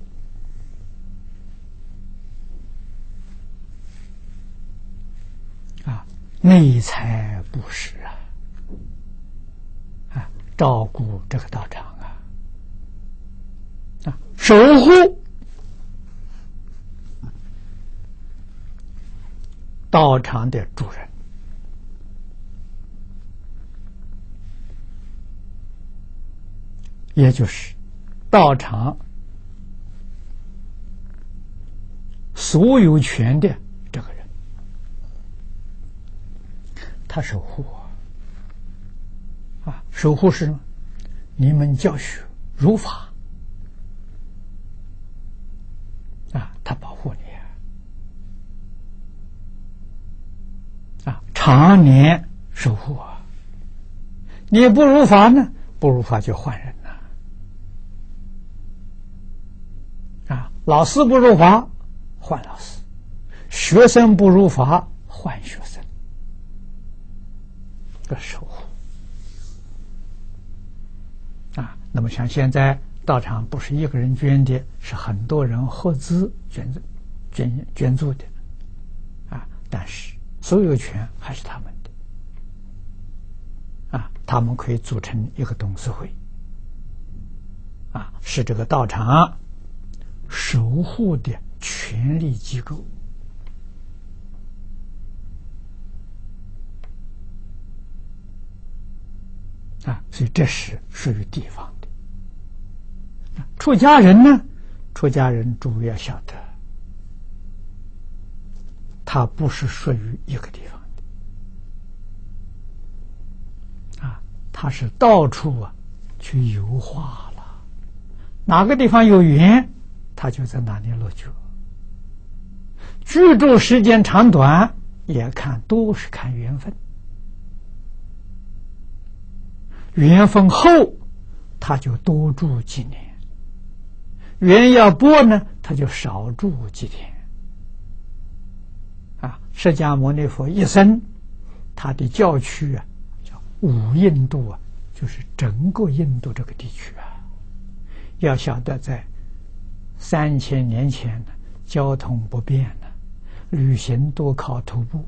啊，内财布施啊，啊，照顾这个道场啊，啊，守护道场的主人，也就是道场所有权的这个人，他守护啊，守护是什么？你们教学如法啊，他保护你啊，常年守护啊。你不如法呢，不如法就换人了啊。老师不如法，换老师；学生不如法，换学生。这守护啊。那么像现在道场不是一个人捐的，是很多人合资捐捐捐助的啊。但是所有权还是他们的啊，他们可以组成一个董事会啊，是这个道场守护的权力机构啊，所以这是属于地方的。出家人呢，出家人诸位要晓得，他不是属于一个地方的啊，他是到处啊去游化了，哪个地方有缘，他就在哪里落脚。居住时间长短也看，都是看缘分。缘分厚，他就多住几年；缘要薄呢，他就少住几天。啊，释迦牟尼佛一生，他的教区啊，叫五印度啊，就是整个印度这个地区啊。要晓得，在三千年前呢，交通不便呢，旅行都靠徒步。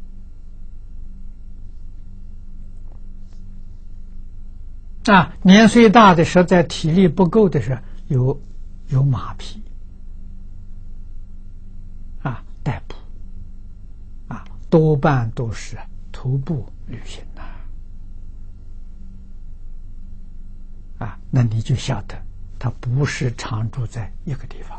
啊，年岁大的实在体力不够的时候，有有马匹啊代步啊，多半都是徒步旅行呐啊，那你就晓得他不是常住在一个地方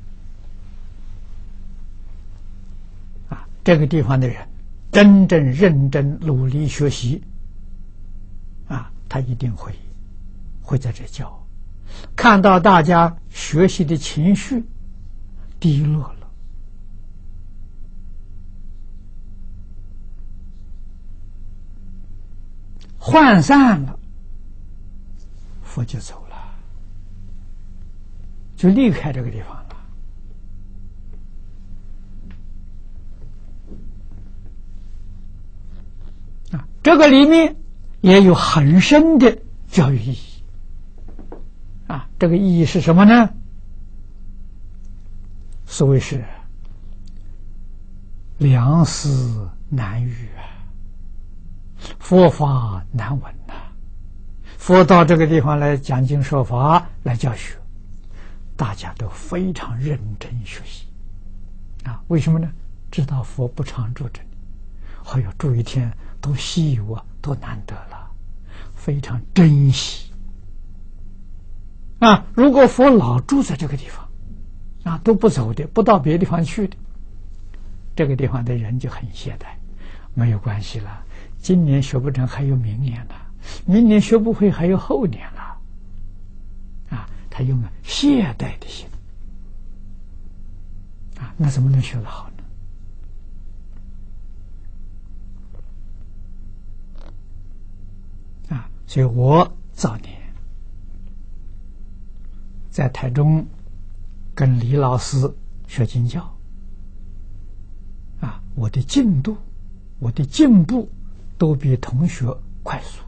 啊啊，这个地方的人真正认真努力学习啊，他一定会会在这教。看到大家学习的情绪低落了，涣散了，佛就走了，就离开这个地方了。啊，这个里面也有很深的教育意义啊！这个意义是什么呢？所谓是良思难遇啊，佛法难闻呐、啊。佛到这个地方来讲经说法，来教学，大家都非常认真学习啊！为什么呢？知道佛不常住这里，哎呦，住一天多稀有啊，多难得了，非常珍惜啊！如果佛老住在这个地方啊，都不走的，不到别的地方去的，这个地方的人就很懈怠，没有关系了，今年学不成还有明年了，明年学不会还有后年了啊！他用了懈怠的心啊，那怎么能学得好呢？啊，所以我早年在台中跟李老师学经教，啊，我的进度，我的进步都比同学快速。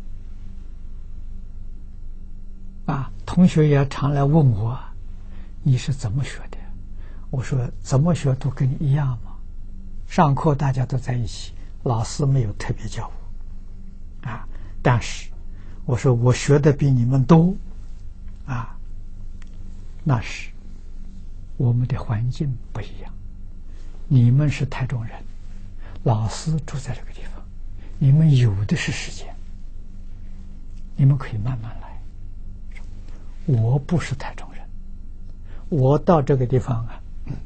啊，同学也常来问我，你是怎么学的？我说怎么学都跟你一样嘛。上课大家都在一起，老师没有特别教我，啊，但是我说我学的比你们多，啊，那是我们的环境不一样。你们是台中人，老师住在这个地方，你们有的是时间，你们可以慢慢来。我不是台中人，我到这个地方啊，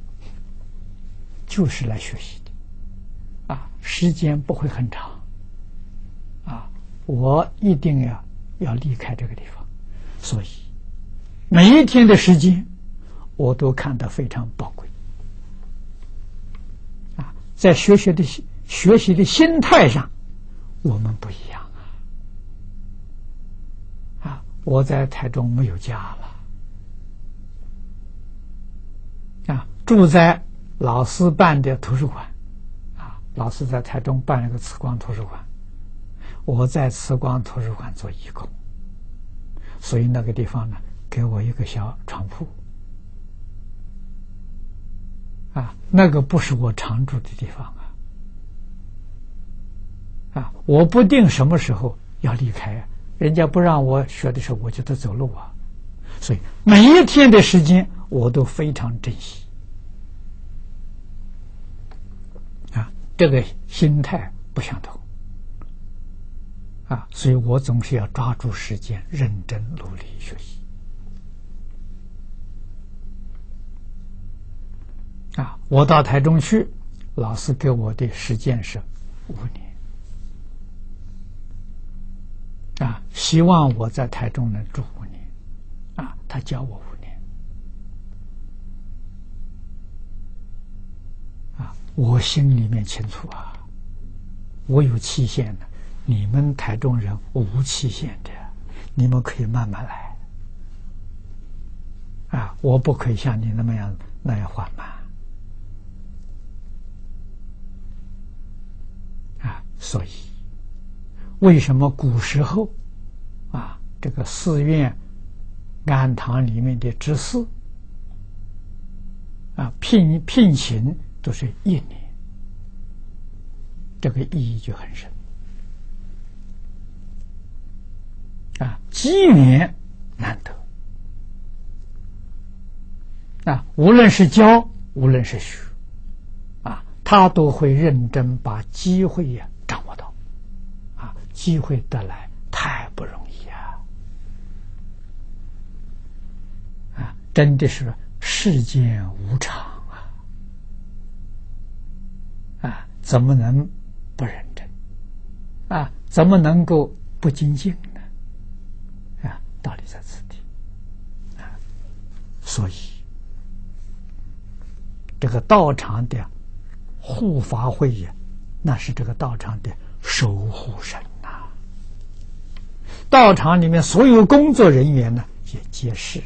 就是来学习的，啊，时间不会很长，啊，我一定要要离开这个地方，所以每一天的时间我都看得非常宝贵，啊，在学习的学习的心态上，我们不一样。我在台中没有家了，啊，住在老师办的图书馆，啊，老师在台中办了个慈光图书馆，我在慈光图书馆做义工，所以那个地方呢，给我一个小床铺，啊，那个不是我常住的地方啊，啊，我不定什么时候要离开啊。人家不让我学的时候，我就得走路啊，所以每一天的时间我都非常珍惜，啊，这个心态不相同，啊，所以我总是要抓住时间，认真努力学习，啊，我到台中去，老师给我的时间是五年。啊，希望我在台中能住五年，啊，他教我五年，啊，我心里面清楚啊，我有期限的，你们台中人无期限的，你们可以慢慢来，啊，我不可以像你那么样那样缓慢，啊，所以。为什么古时候啊，这个寺院庵堂里面的执事啊，聘聘请都是一年，这个意义就很深啊，机缘难得啊，无论是教，无论是学啊，他都会认真把机会呀掌握到。机会得来太不容易啊！啊，真的是世间无常啊！啊，怎么能不认真？啊，怎么能够不精进呢？啊，道理在此地啊！所以，这个道场的护法会呀，那是这个道场的守护神。道场里面所有工作人员呢，也皆是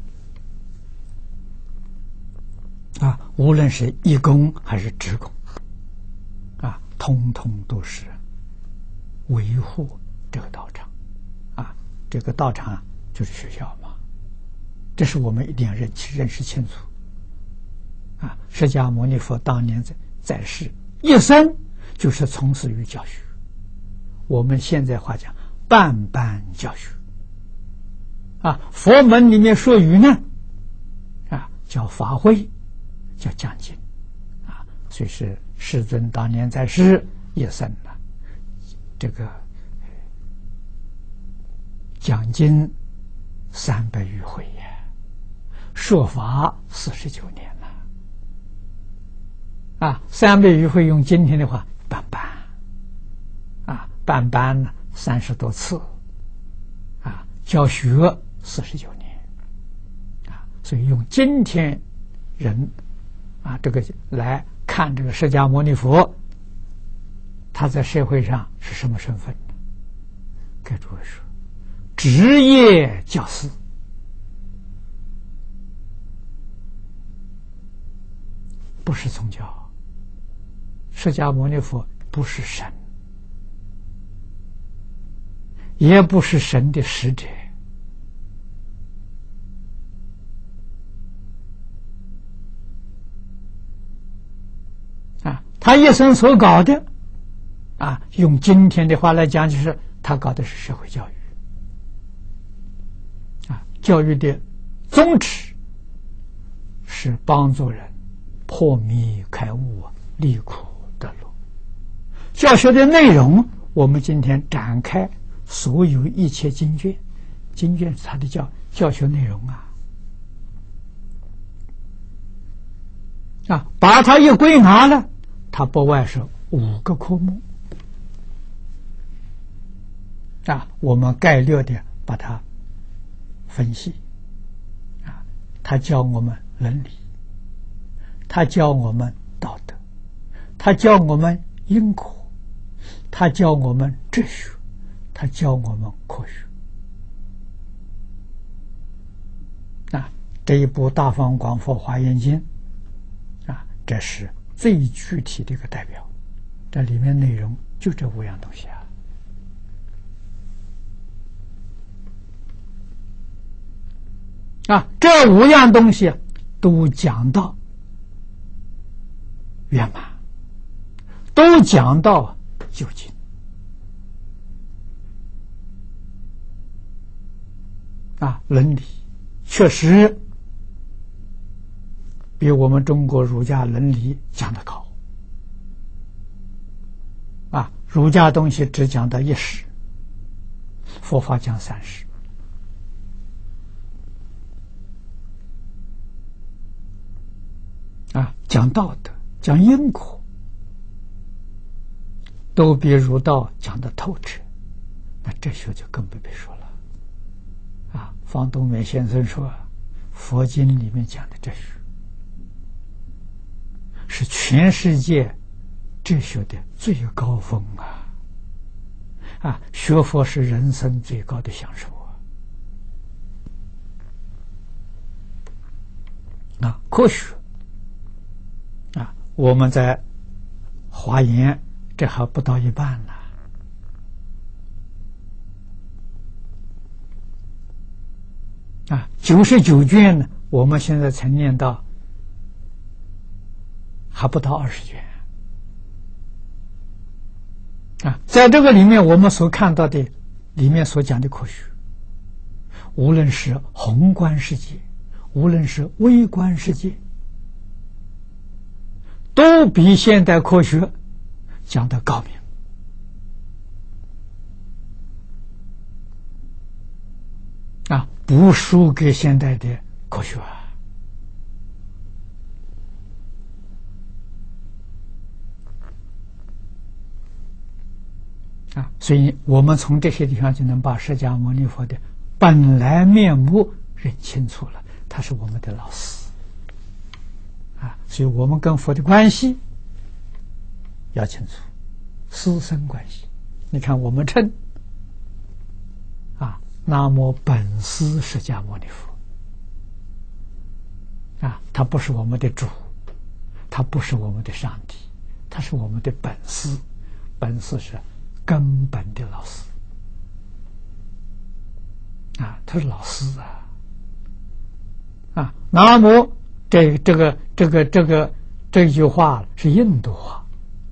啊，啊，无论是义工还是职工，啊，通通都是维护这个道场，啊，这个道场就是学校嘛，这是我们一定要认认识清楚，啊，释迦牟尼佛当年在在世一生就是从事于教学，我们现在话讲。办班教学啊，佛门里面说语呢，啊，叫法会，叫讲经啊，所以是世尊当年在世也生了这个讲经三百余回呀，说法四十九年了啊，三百余回用今天的话办班啊，办班呢。三十多次，啊，教学四十九年，啊，所以用今天人啊这个来看这个释迦牟尼佛，他在社会上是什么身份呢？给诸位说，职业教师， 不是宗教。释迦牟尼佛不是神，也不是神的使者。啊，他一生所搞的，啊，用今天的话来讲，就是他搞的是社会教育。啊，教育的宗旨是帮助人破迷开悟，离苦得乐。教学的内容，我们今天展开所有一切经卷，经卷是他的教教学内容啊。啊，把它一归纳了，它不外是五个科目。啊，我们概略的把它分析。啊，他教我们伦理，他教我们道德，他教我们因果，他教我们哲学，他教我们科学。啊，这一部《大方广佛华严经》啊，这是最具体的一个代表。这里面内容就这五样东西啊。啊，这五样东西都讲到圆满，都讲到究竟。啊，伦理确实比我们中国儒家伦理讲得高。啊，儒家东西只讲到一时，佛法讲三十。啊，讲道德，讲因果，都比儒道讲得透彻。那哲学就更不必说了。啊，方东美先生说，佛经里面讲的哲学是全世界哲学的最高峰啊！啊，学佛是人生最高的享受啊！啊，科学。啊，我们在华严这还不到一半呢。啊，九十九卷呢，我们现在才念到还不到二十卷。啊，在这个里面，我们所看到的里面所讲的科学，无论是宏观世界，无论是微观世界，都比现代科学讲得高明。啊，不输给现代的科学啊！啊，所以我们从这些地方就能把释迦牟尼佛的本来面目认清楚了，他是我们的老师。啊，所以我们跟佛的关系要清楚，师生关系。你看我们称啊，南无本师释迦牟尼佛。啊，他不是我们的主，他不是我们的上帝，他是我们的本师。本师是根本的老师。啊，他是老师啊。啊，南无这这个这个这个这句话是印度话。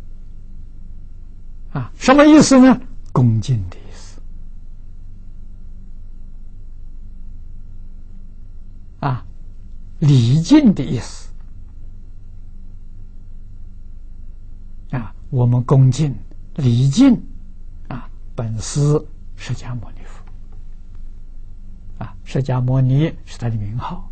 啊，什么意思呢？恭敬的意思。啊，礼敬的意思。啊，我们恭敬礼敬啊，本师释迦牟尼佛。啊，释迦牟尼是他的名号。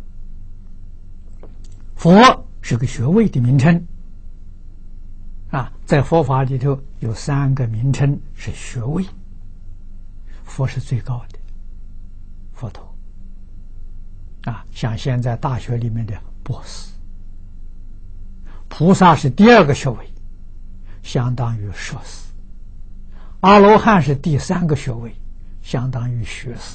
佛是个学位的名称。啊，在佛法里头有三个名称是学位，佛是最高的，佛陀。啊，像现在大学里面的博士，菩萨是第二个学位，相当于硕士，阿罗汉是第三个学位，相当于学士。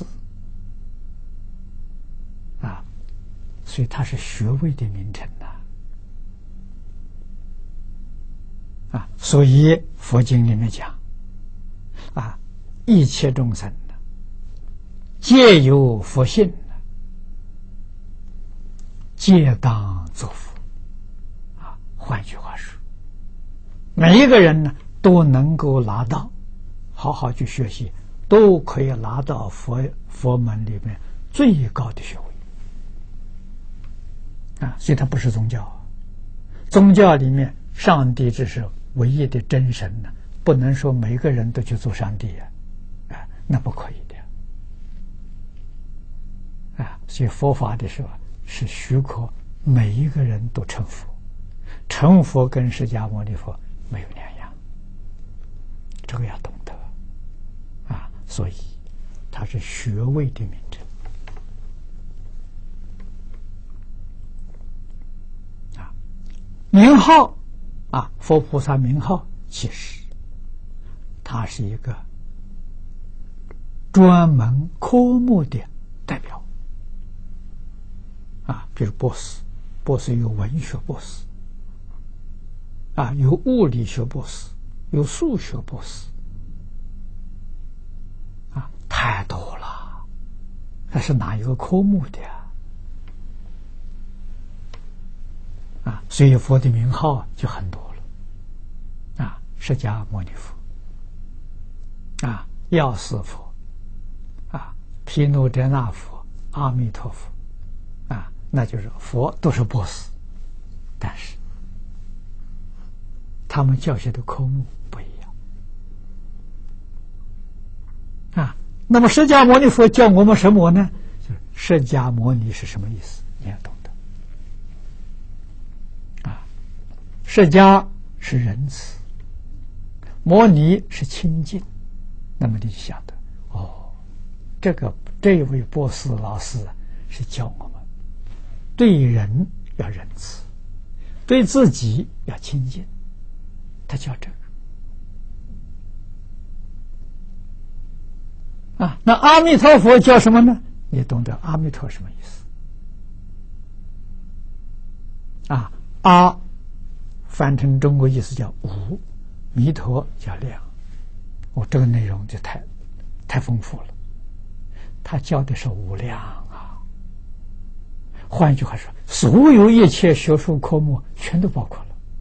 啊，所以它是学位的名称呐。 啊，所以佛经里面讲啊，一切众生皆有佛性，皆当作佛。啊，换句话说，每一个人呢都能够拿到，好好去学习，都可以拿到佛佛门里面最高的学位。啊，所以它不是宗教。宗教里面，上帝只是唯一的真神呢，不能说每个人都去做上帝呀，啊，那不可以的。啊，所以佛法的时候是许可每一个人都成佛，成佛跟释迦牟尼佛没有两样，这个要懂得。啊，所以它是学位的名称。名号啊，佛菩萨名号，其实它是一个专门科目的代表啊，比如博士，博士有文学博士啊，有物理学博士，有数学博士啊，太多了。那是哪一个科目的啊？啊，所以佛的名号就很多了，啊，释迦牟尼佛，啊，药师佛，啊，毗卢遮那佛，阿弥陀佛，啊，那就是佛都是博士，但是他们教学的科目不一样，啊，那么释迦牟尼佛教我们什么呢？就是释迦牟尼是什么意思？你要懂。释迦是仁慈，摩尼是清净，那么你就晓得哦，这个这位博士老师是教我们对人要仁慈，对自己要清净，他教这个啊。那阿弥陀佛叫什么呢？你懂得阿弥陀什么意思啊？阿翻成中国意思叫无，弥陀叫量。我、哦、这个内容就太太丰富了，他教的是无量啊。换一句话说，所有一切学术科目全都包括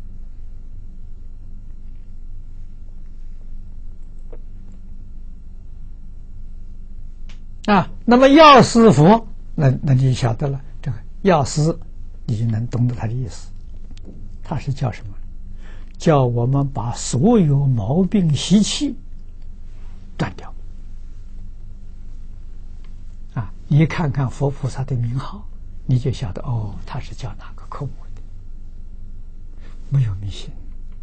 了啊。那么药师佛，那那你晓得了，这个药师你就能懂得他的意思。他是叫什么？叫我们把所有毛病习气断掉啊！你看看佛菩萨的名号，你就晓得哦，他是叫哪个科目的，没有迷信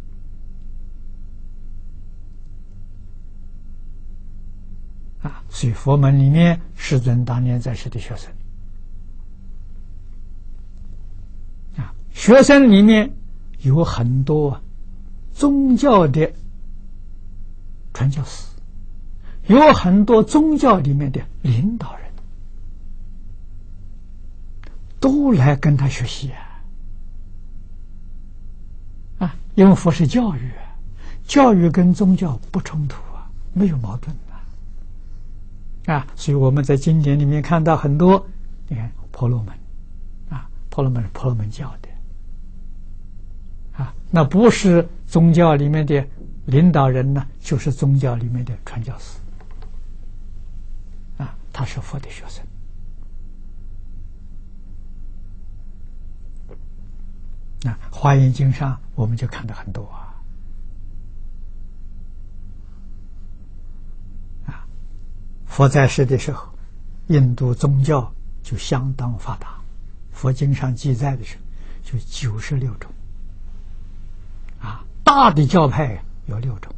啊！所以佛门里面，世尊当年在世的学生啊，学生里面有很多宗教的传教士，有很多宗教里面的领导人，都来跟他学习啊！啊，因为佛是教育，教育跟宗教不冲突啊，没有矛盾啊！啊，所以我们在经典里面看到很多，你看婆罗门啊，婆罗门是婆罗门教的。啊，那不是宗教里面的领导人呢，就是宗教里面的传教士。啊，他是佛的学生。那《华严经》上我们就看到很多啊。啊，佛在世的时候，印度宗教就相当发达，佛经上记载的是就九十六种。啊，大的教派有六种，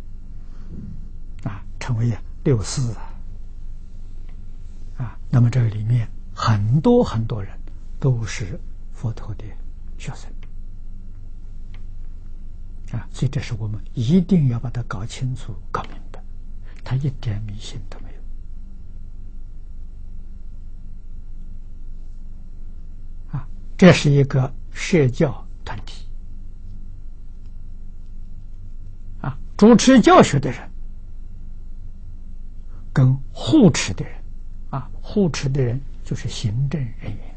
啊，称为六四啊，啊，那么这个里面很多很多人都是佛陀的学生，啊，所以这是我们一定要把它搞清楚、搞明白，他一点迷信都没有，啊，这是一个社教团体。 主持教学的人跟护持的人啊，护持的人就是行政人员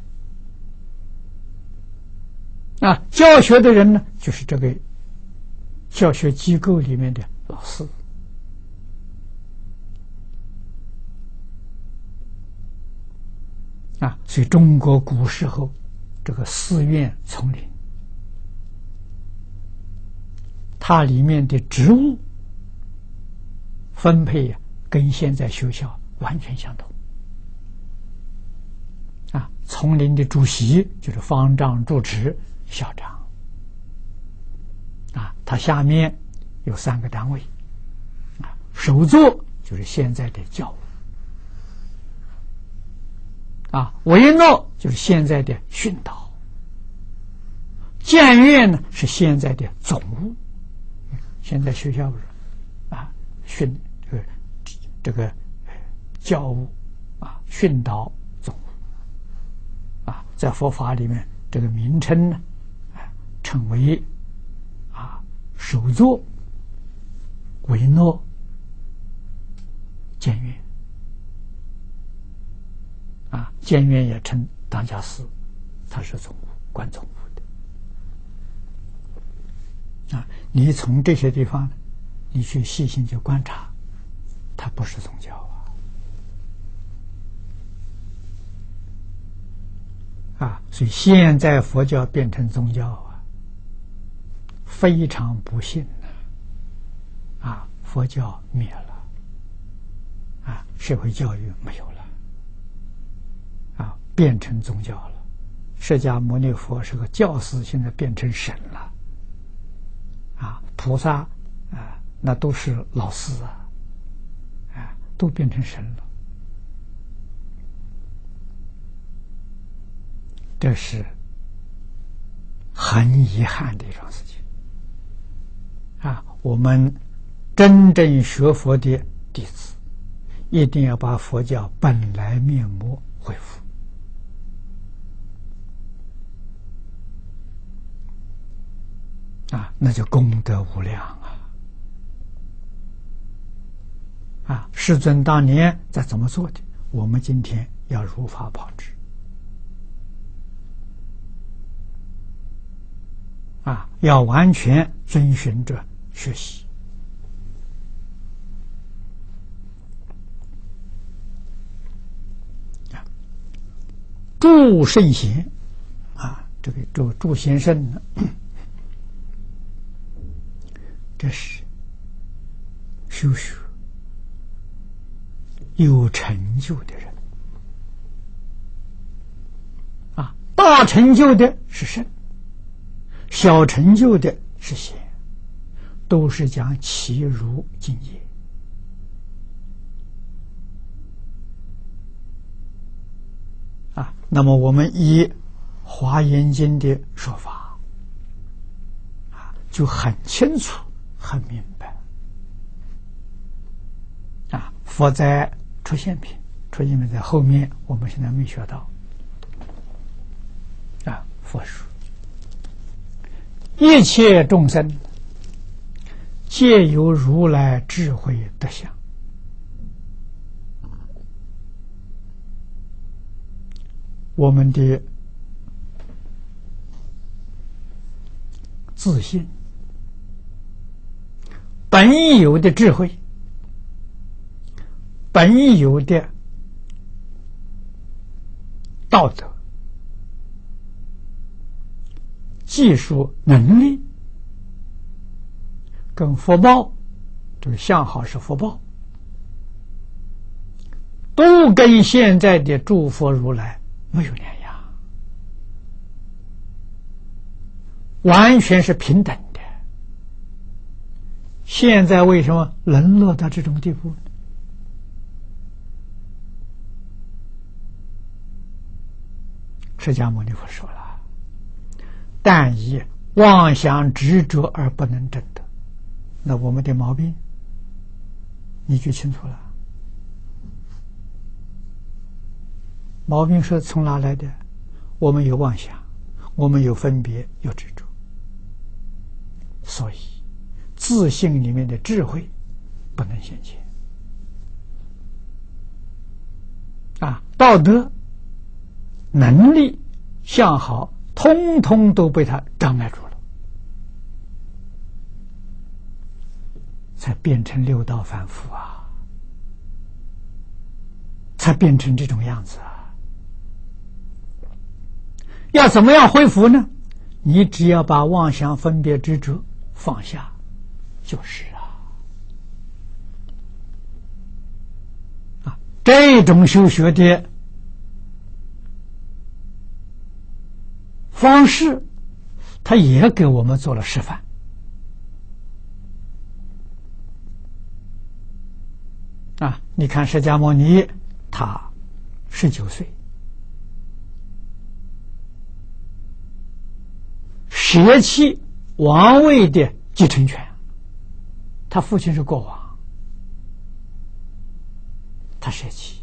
啊，教学的人呢就是这个教学机构里面的老师啊，所以中国古时候这个寺院丛林，它里面的职务分配跟现在学校完全相同啊。丛林的主席就是方丈住持校长啊，他下面有三个单位啊，首座就是现在的教务啊，维诺就是现在的训导，监院呢是现在的总务。现在学校不是啊，训这个这个教务啊，训导总务啊，在佛法里面这个名称呢，啊，称为啊首座、维诺、监院啊，监院也称当家司，他是总务，管总务的啊。你从这些地方，你去细心去观察，它不是宗教啊啊！所以现在佛教变成宗教啊，非常不幸啊！啊，佛教灭了，啊，社会教育没有了，啊，变成宗教了。释迦牟尼佛是个教师，现在变成神了。啊，菩萨啊，那都是老师啊，啊，都变成神了。这是很遗憾的一桩事情啊！我们真正学佛的弟子，一定要把佛教本来面目恢复。啊，那就功德无量啊！啊，世尊当年在怎么做的，我们今天要如法炮制。啊，要完全遵循着学习。啊，祝圣贤啊，这个祝祝贤圣呢？这是修学有成就的人啊，大成就的是圣，小成就的是贤，都是讲其如敬业啊。那么我们以华严经的说法啊，就很清楚很明白啊。佛在出现品，出现品在后面，我们现在没学到啊。佛说一切众生皆有如来智慧德相，我们的自信本有的智慧，本有的道德技术能力，跟福报，这个相好是福报，都跟现在的诸佛如来没有两样，完全是平等的。现在为什么沦落到这种地步呢？释迦牟尼佛说了，但以妄想执着而不能证得。那我们的毛病你就清楚了，毛病是从哪来的？我们有妄想，我们有分别，有执着，所以自信里面的智慧不能显现啊，道德、能力、相好，通通都被他障碍住了，才变成六道凡夫啊，才变成这种样子啊。要怎么样恢复呢？你只要把妄想、分别、执着放下，就是啊。啊，这种修学的方式，他也给我们做了示范。啊，你看释迦牟尼，他十九岁，舍弃王位的继承权，他父亲是国王，他舍弃，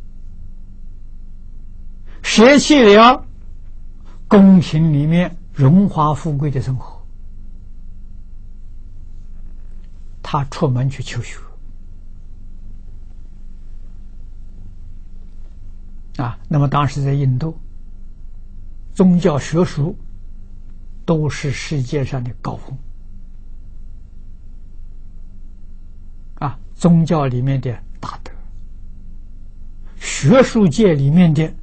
舍弃了宫廷里面荣华富贵的生活，他出门去求学。啊，那么当时在印度，宗教学术都是世界上的高峰啊，宗教里面的大德，学术界里面的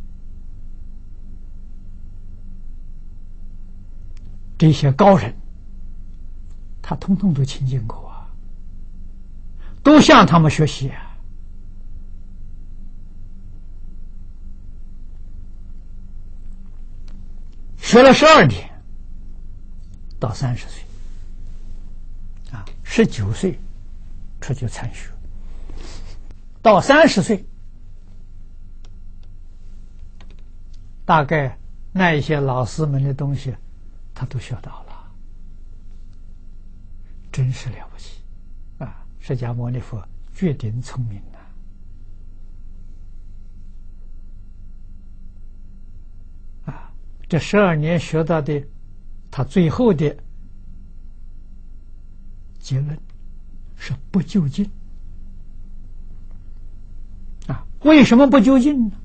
这些高人，他通通都亲近过啊，都向他们学习啊。学了十二年，到三十岁，啊，十九岁出去参学，到三十岁，大概那一些老师们的东西，他都学到了，真是了不起啊！释迦牟尼佛绝顶聪明啊！这十二年学到的，他最后的结论是不究竟啊！为什么不究竟呢？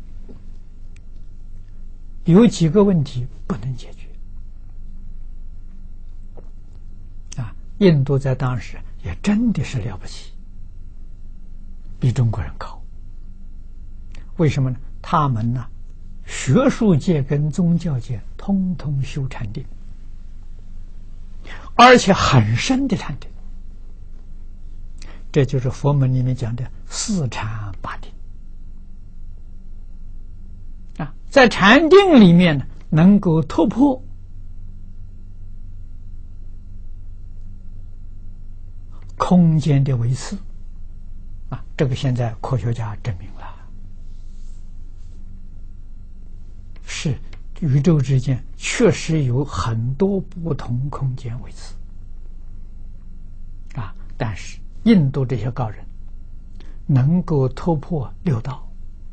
有几个问题不能解决啊！印度在当时也真的是了不起，比中国人高。为什么呢？他们呢？学术界跟宗教界通通修禅定，而且很深的禅定，这就是佛门里面讲的四禅八定啊。在禅定里面呢，能够突破空间的维次啊，这个现在科学家证明了。是宇宙之间确实有很多不同空间位次啊，但是印度这些高人能够突破六道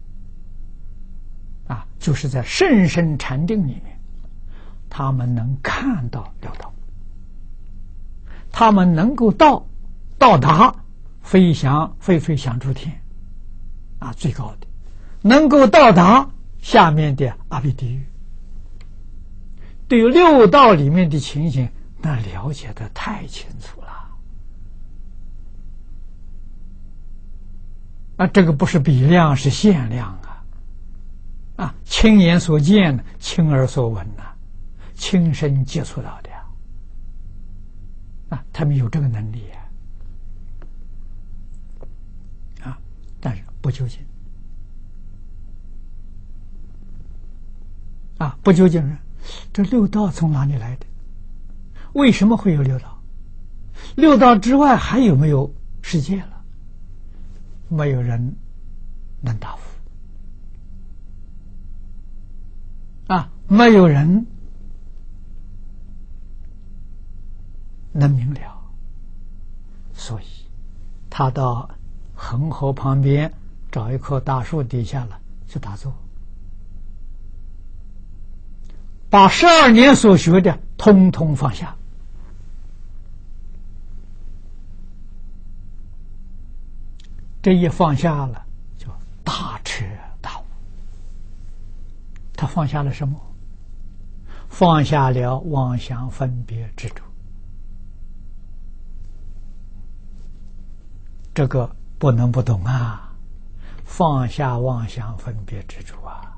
啊，就是在甚深禅定里面，他们能看到六道，他们能够到到达飞翔飞飞翔诸天啊，最高的能够到达下面的阿鼻地狱，对于六道里面的情形，那了解的太清楚了啊！这个不是比量，是限量啊！啊，亲眼所见，亲耳所闻呐、啊，亲身接触到的呀！啊，他们有这个能力啊！啊，但是不究竟。啊，不究竟是这六道从哪里来的？为什么会有六道？六道之外还有没有世界了？没有人能答复啊，没有人能明了。所以他到恒河旁边找一棵大树底下了，去打坐。把十二年所学的通通放下这一放下了，就大彻大悟。他放下了什么？放下了妄想分别执着。这个不能不懂啊！放下妄想分别执着啊！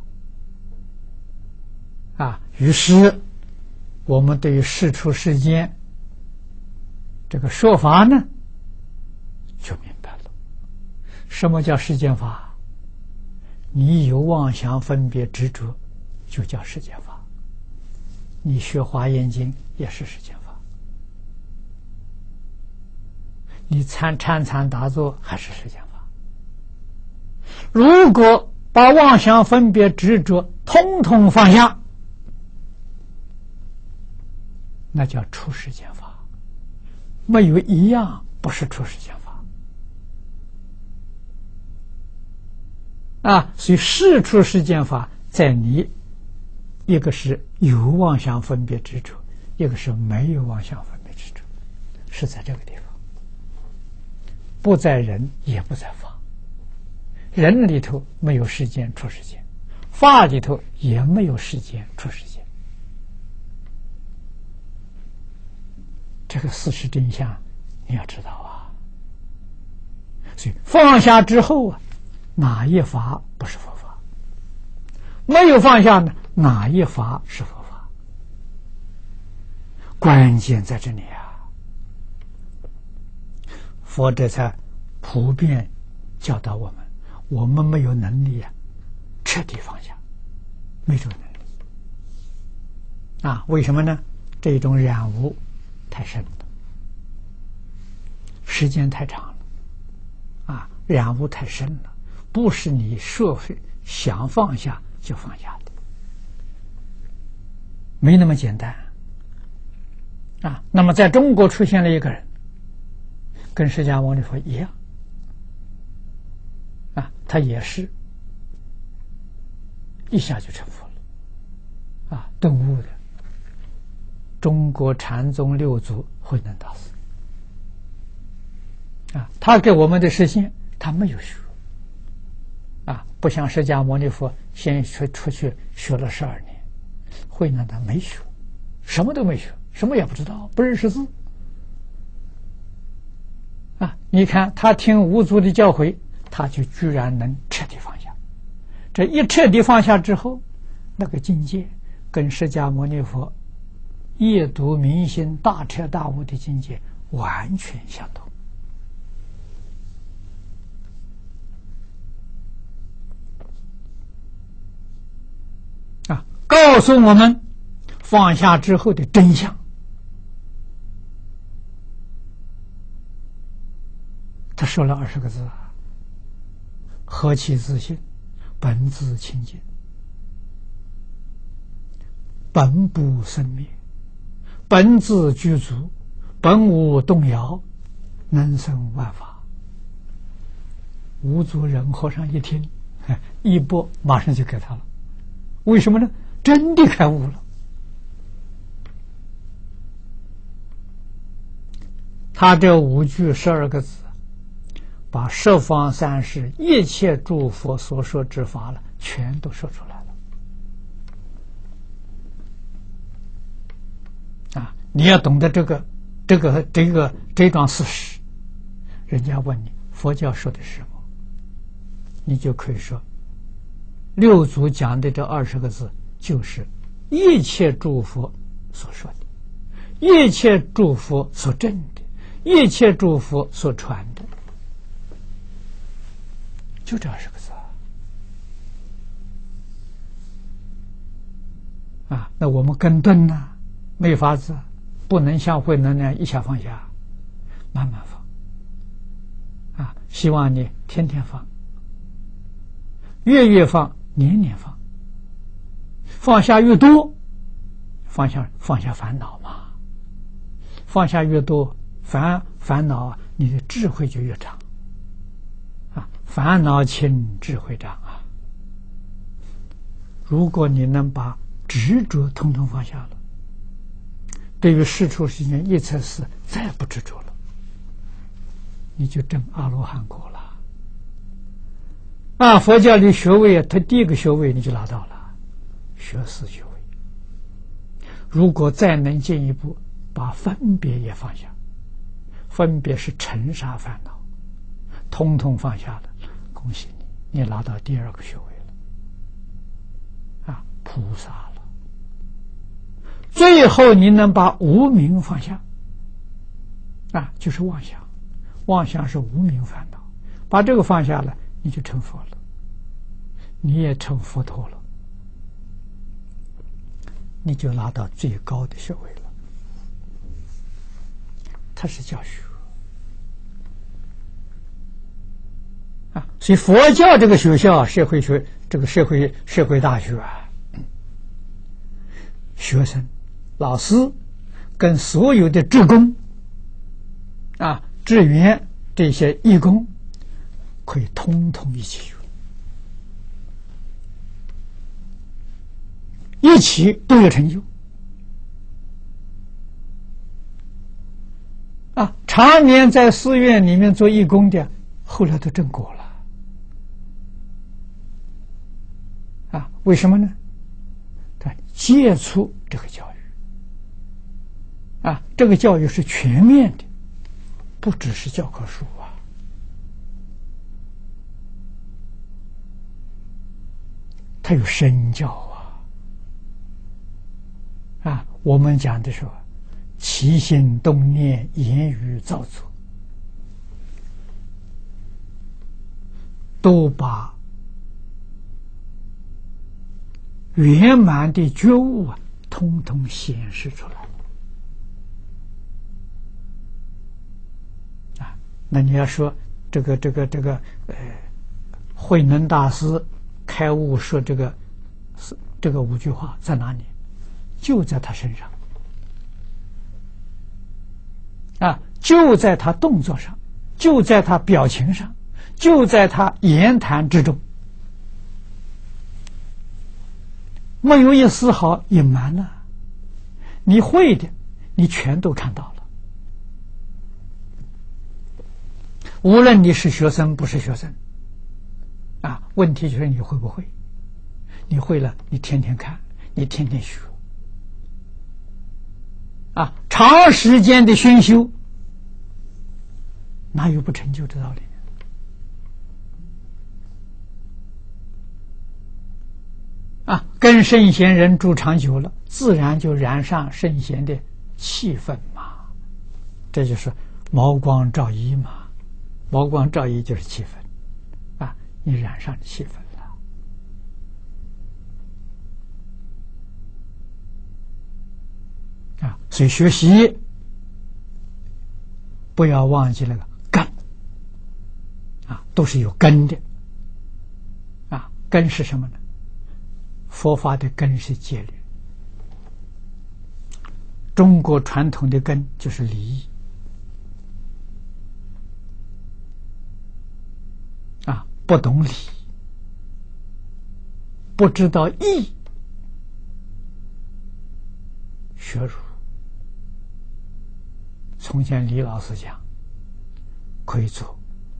啊，于是我们对于世出世间这个说法呢，就明白了。什么叫世间法？你有妄想分别执着，就叫世间法。你学华严经也是世间法，你参参禅打坐还是世间法。如果把妄想分别执着统统放下，那叫出世间法，没有一样不是出世间法啊！所以事出世间法在你，一个是有妄想分别执着，一个是没有妄想分别执着，是在这个地方，不在人也不在法。人里头没有世间出世间，法里头也没有世间出世间。这个事实真相你要知道啊。所以放下之后啊，哪一法不是佛法？没有放下呢，哪一法是佛法？关键在这里啊！佛这才普遍教导我们，我们没有能力啊，彻底放下，没这个能力啊！为什么呢？这种染污太深了，时间太长了，啊，染污太深了，不是你说想放下就放下的，没那么简单啊。那么在中国出现了一个人，跟释迦牟尼佛一样啊，他也是一下就成佛了啊，顿悟的。中国禅宗六祖慧能大师啊，他给我们的实现，他没有学啊，不像释迦牟尼佛先出出去学了十二年，慧能他没学，什么都没学，什么也不知道，不认识字啊。你看他听五祖的教诲，他就居然能彻底放下。这一彻底放下之后，那个境界跟释迦牟尼佛夜读明心大彻大悟的境界完全相同啊！告诉我们放下之后的真相。他说了二十个字啊：何其自信，本自清净，本不生灭，本自具足，本无动摇，能生万法。五祖人和尚一听，一波马上就给他了。为什么呢？真的开悟了。他这五句十二个字，把十方三世一切诸佛所说之法了，全都说出来了。啊，你要懂得这个、这个、这个这桩事实，人家问你佛教说的是什么，你就可以说，六祖讲的这二十个字，就是一切诸佛所说的，一切诸佛所证的，一切诸佛所传的，就这二十个字啊！啊，那我们跟顿呢？没法子，不能像慧能那样一下放下，慢慢放啊！希望你天天放，月月放，年年放，放下越多，放下放下烦恼嘛，放下越多，烦烦恼啊，你的智慧就越长啊！烦恼轻，智慧长啊！如果你能把执着统统放下了，对于世出世间一切事再不执着了，你就证阿罗汉果了。 啊，佛教里学位啊，他第一个学位你就拿到了，学士学位。如果再能进一步把分别也放下，分别是尘沙烦恼，通通放下了，恭喜你，你拿到第二个学位了，啊，菩萨了。最后你能把无明放下，啊，就是妄想，妄想是无明烦恼，把这个放下了，你就成佛了，你也成佛陀了，你就拿到最高的学位了。它是教学啊，所以佛教这个学校，社会学这个社会社会大学啊，学生、老师跟所有的志工啊、志愿这些义工，可以通通一起学，一起都有成就啊！常年在寺院里面做义工的，后来都正果了啊！为什么呢？他接触这个教育啊，这个教育是全面的，不只是教科书啊。它有身教啊！啊，我们讲的时候，起心动念、言语造作，都把圆满的觉悟啊，通通显示出来啊！那你要说这个这个这个呃，慧能大师开悟说这个是这个五句话在哪里？就在他身上啊，就在他动作上，就在他表情上，就在他言谈之中，没有一丝毫隐瞒了。你会的，你全都看到了。无论你是学生不是学生啊，问题就是你会不会？你会了，你天天看，你天天学啊，长时间的熏修，哪有不成就的道理？啊，跟圣贤人住长久了，自然就染上圣贤的气氛嘛。这就是毛光照衣嘛，毛光照衣就是气氛啊，你染上气氛了啊。所以学习不要忘记那个根啊，都是有根的啊。根是什么呢？佛法的根是戒律，中国传统的根就是礼义啊，不懂礼，不知道义，学儒。从前李老师讲，可以做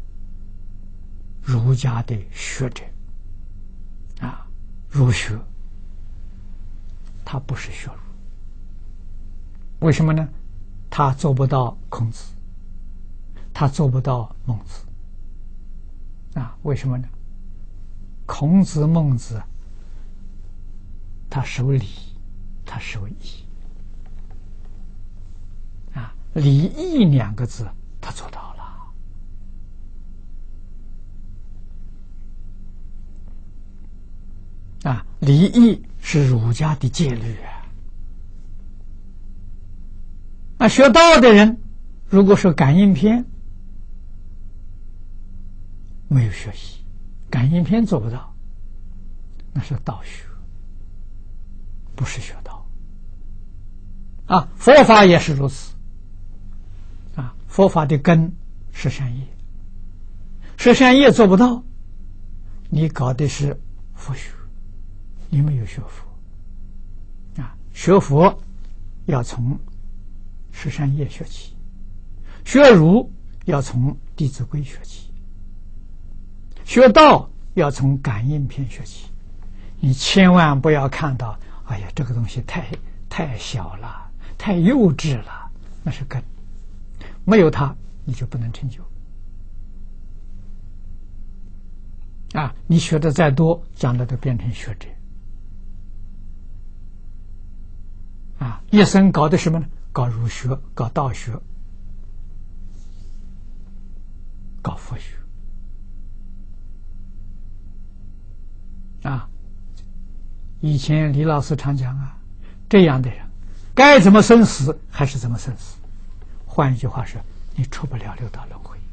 儒家的学者啊，儒学，他不是学儒。为什么呢？他做不到孔子，他做不到孟子啊？为什么呢？孔子、孟子，他守礼，他守义啊，礼义两个字他做到了啊。礼义是儒家的戒律啊。那学道的人，如果说感应篇没有学习，感应篇做不到，那是道学，不是学道啊。佛法也是如此啊。佛法的根是善业，是善业做不到，你搞的是佛学，你没有学佛啊。学佛要从十善业学起，学儒要从弟子规学起，学道要从感应篇学起，你千万不要看到，哎呀，这个东西太太小了，太幼稚了，那是根，没有它你就不能成就。啊，你学的再多，将来都变成学者。啊，一生搞的什么呢？搞儒学，搞道学，搞佛学。啊，以前李老师常讲啊，这样的人该怎么生死还是怎么生死。换一句话说，你出不了六道轮回。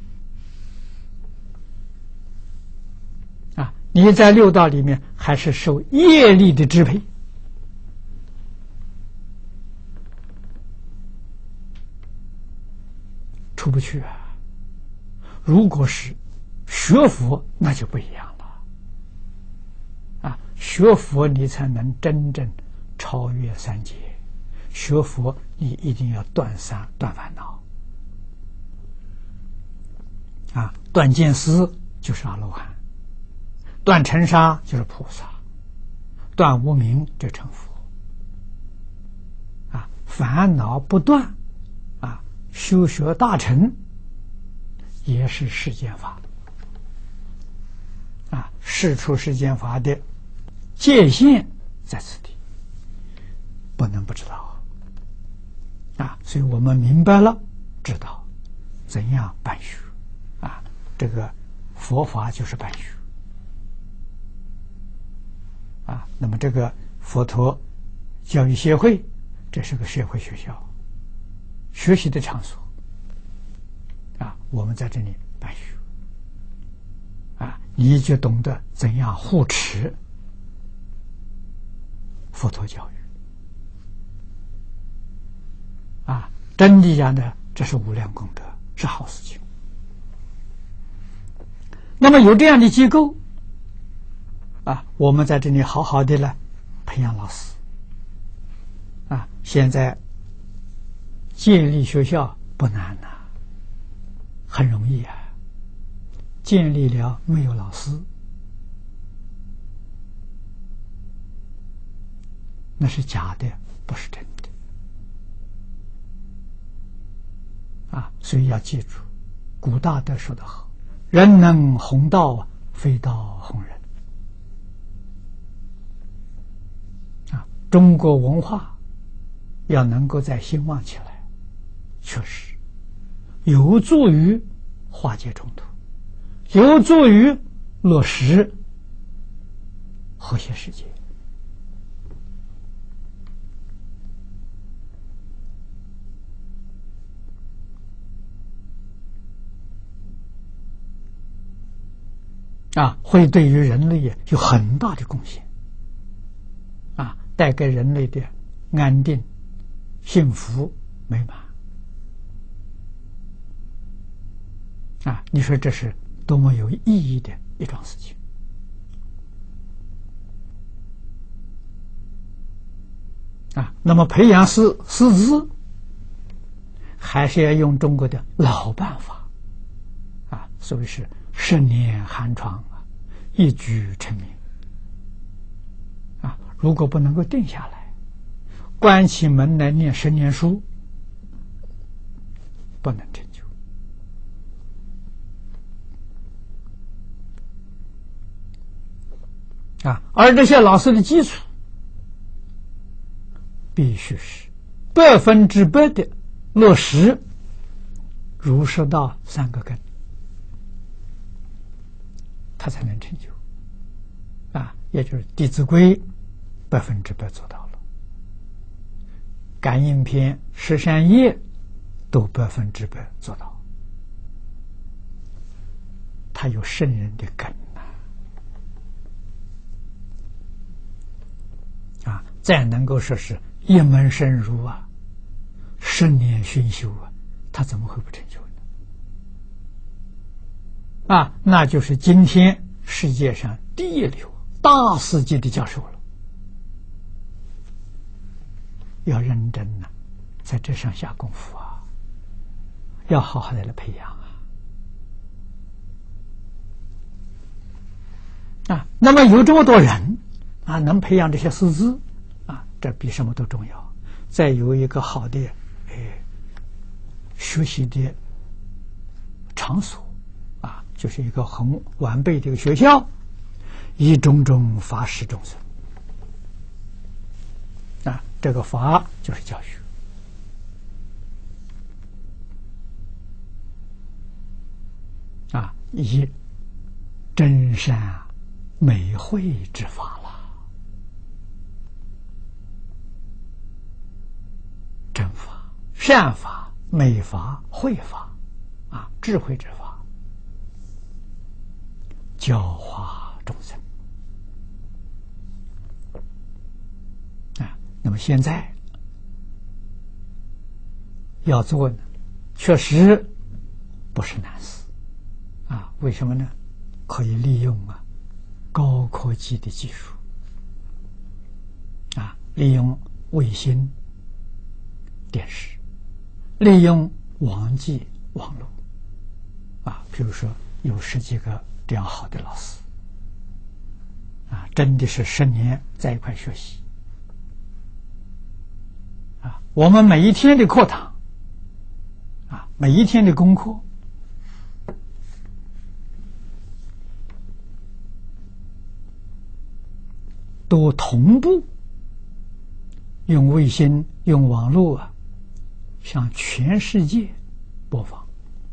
啊，你在六道里面还是受业力的支配。出不去啊！如果是学佛，那就不一样了。啊，学佛你才能真正超越三界。学佛你一定要断三断烦恼。啊，断见思就是阿罗汉，断尘沙就是菩萨，断无明就成佛。啊，烦恼不断。修学大成也是世间法。啊，世出世间法的界限在此地，不能不知道。啊，所以我们明白了，知道怎样办学。啊，这个佛法就是办学。啊，那么这个佛陀教育协会，这是个社会学校。学习的场所。啊，我们在这里办学。啊，你就懂得怎样护持佛陀教育。啊，真的讲的，这是无量功德，是好事情。那么有这样的机构，啊，我们在这里好好的来培养老师。啊，现在建立学校不难呐、啊，很容易啊。建立了没有老师，那是假的，不是真的。啊，所以要记住，古大德说得好：“人能弘道啊，非道弘人。”啊，中国文化要能够再兴旺起来，确实有助于化解冲突，有助于落实和谐世界。啊，会对于人类有很大的贡献。啊，带给人类的安定、幸福、美满。啊，你说这是多么有意义的一桩事情。啊，那么培养师师资，还是要用中国的老办法。啊，所谓是十年寒窗啊，一举成名。啊，如果不能够定下来，关起门来念十年书，不能成就。啊，而这些老师的基础，必须是百分之百的落实儒释道三个根，他才能成就。啊，也就是《弟子规》百分之百做到了，感应篇、十善业都百分之百做到，他有圣人的根呐。啊，再能够说是一门深入啊，十年熏修啊，他怎么会不成就呢？啊，那就是今天世界上第一流大师级的教授了。要认真呐、啊，在这上下功夫啊，要好好的来培养啊，那么有这么多人啊，能培养这些师资啊，这比什么都重要。再有一个好的哎学习的场所啊，就是一个很完备的一个学校，以种种法使众生啊，这个法就是教学啊，以真善美慧之法了。真法、善法、美法、慧法啊，智慧之法，教化众生啊。那么现在要做呢，确实不是难事啊。为什么呢？可以利用啊高科技的技术啊，利用卫星电视，利用网际网络啊，比如说有十几个这样好的老师啊，真的是十年在一块学习啊。我们每一天的课堂啊，每一天的功课都同步用卫星、用网络啊，向全世界播放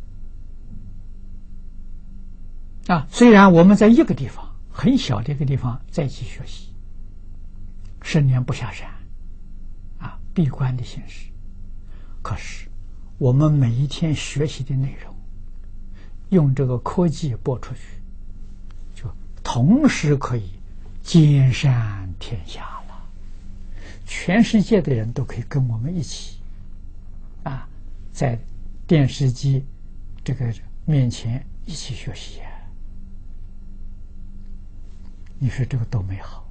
啊。虽然我们在一个地方很小的一个地方在一起学习，十年不下山啊，闭关的形式，可是我们每一天学习的内容，用这个科技播出去，就同时可以兼善天下了。全世界的人都可以跟我们一起啊，在电视机这个面前一起学习啊。你说这个多美好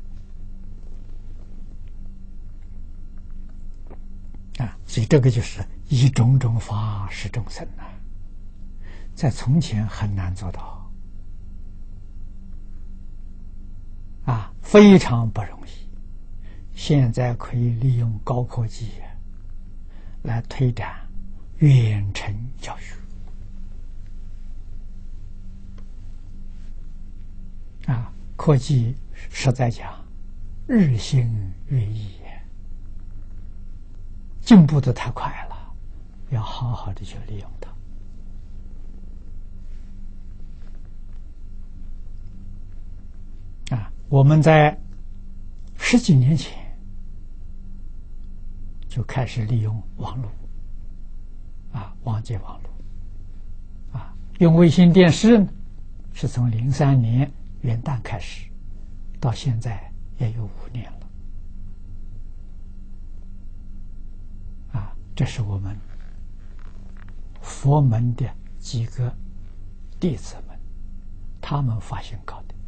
啊！所以这个就是以种种法使众生啊，在从前很难做到啊，非常不容易。现在可以利用高科技来推展远程教学啊，科技实在讲日新月异，进步的太快了，要好好的去利用它啊。我们在十几年前就开始利用网络啊，网际网络啊，用卫星电视呢，是从零三年元旦开始，到现在也有五年了啊。这是我们佛门的几个弟子们他们发现搞的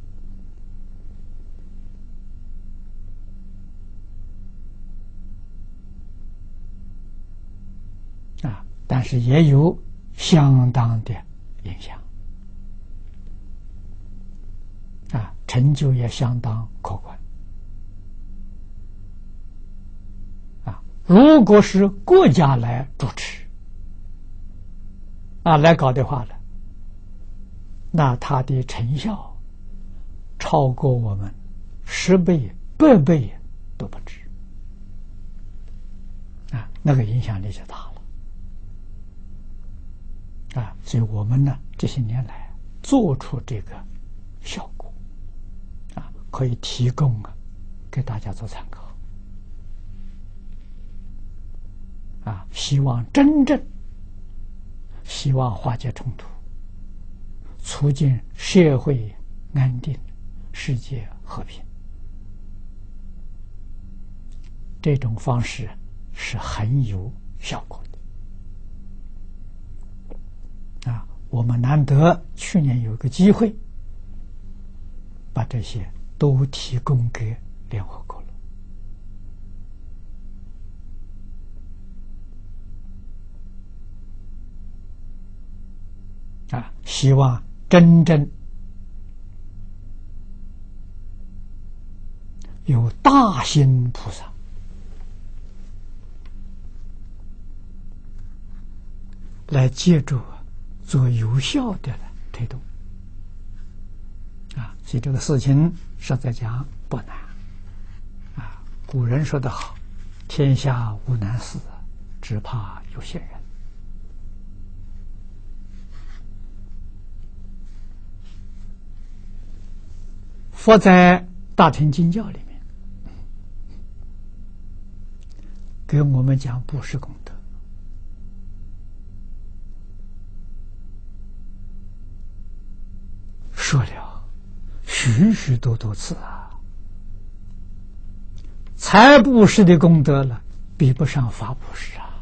啊，但是也有相当的影响啊，成就也相当可观啊。如果是国家来主持啊来搞的话呢，那它的成效超过我们十倍、百倍都不止啊，那个影响力就大了。啊，所以我们呢这些年来做出这个效果啊，可以提供啊给大家做参考啊，希望真正希望化解冲突，促进社会安定，世界和平，这种方式是很有效果的。啊，我们难得去年有个机会，把这些都提供给联合国了。啊，希望真正有大心菩萨来借助做有效的推动啊，所以这个事情实在讲不难啊。古人说得好，天下无难事，只怕有些人。佛在大乘经教里面给我们讲布施功德，说了许许多多次啊，财布施的功德了，比不上法布施啊！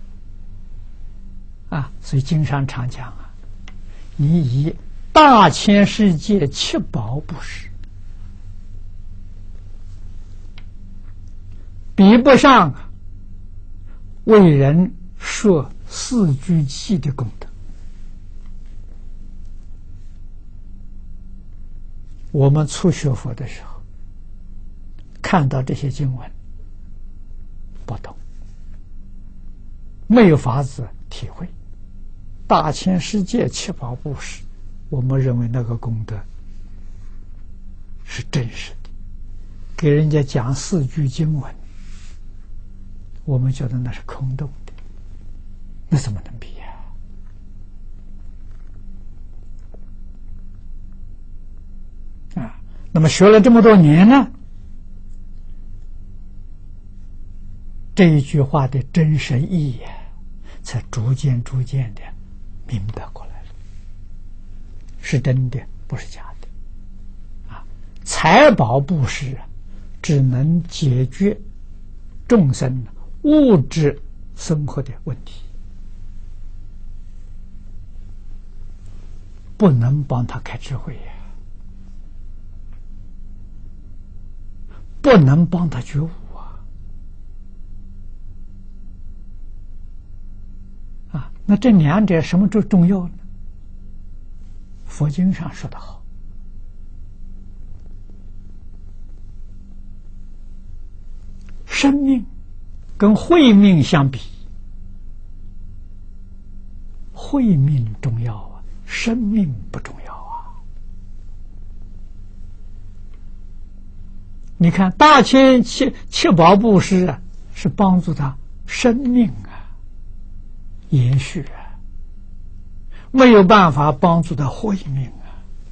啊，所以经上常讲啊，你以大千世界七宝布施，比不上为人说四句偈的功德。我们初学佛的时候，看到这些经文不懂，没有法子体会。大千世界七宝布施，我们认为那个功德是真实的。给人家讲四句经文，我们觉得那是空洞的，那怎么能比呀？啊，那么学了这么多年呢，这一句话的真实意义啊，才逐渐逐渐的明白过来了，是真的，不是假的。啊，财宝布施啊，只能解决众生物质生活的问题，不能帮他开智慧呀，不能帮他觉悟啊！啊，那这两者什么最重要呢？佛经上说得好，生命跟慧命相比，慧命重要啊，生命不重要啊。你看大千七七宝布施啊，是帮助他生命啊延续啊，没有办法帮助他慧命啊。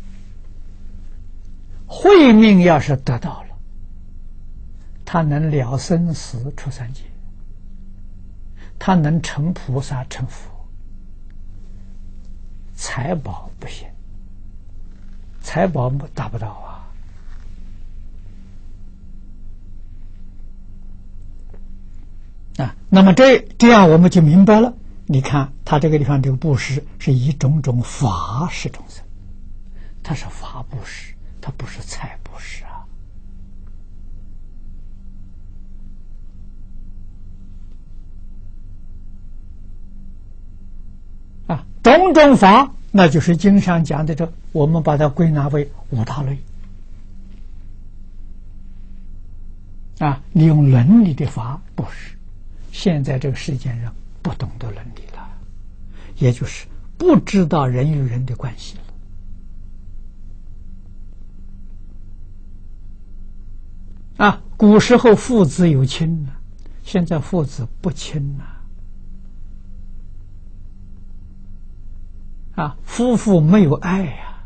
慧命要是得到了，他能了生死出三界，他能成菩萨成佛。财宝不行，财宝达不到啊。啊，那么这这样我们就明白了。你看他这个地方这个布施是以种种法施众生，他是法布施，他不是财布施啊。啊，种种法，那就是经上讲的这，我们把它归纳为五大类。啊，利用伦理的法布施。现在这个世间人不懂得伦理了，也就是不知道人与人的关系了。啊，古时候父子有亲呢，现在父子不亲了。啊，夫妇没有爱呀，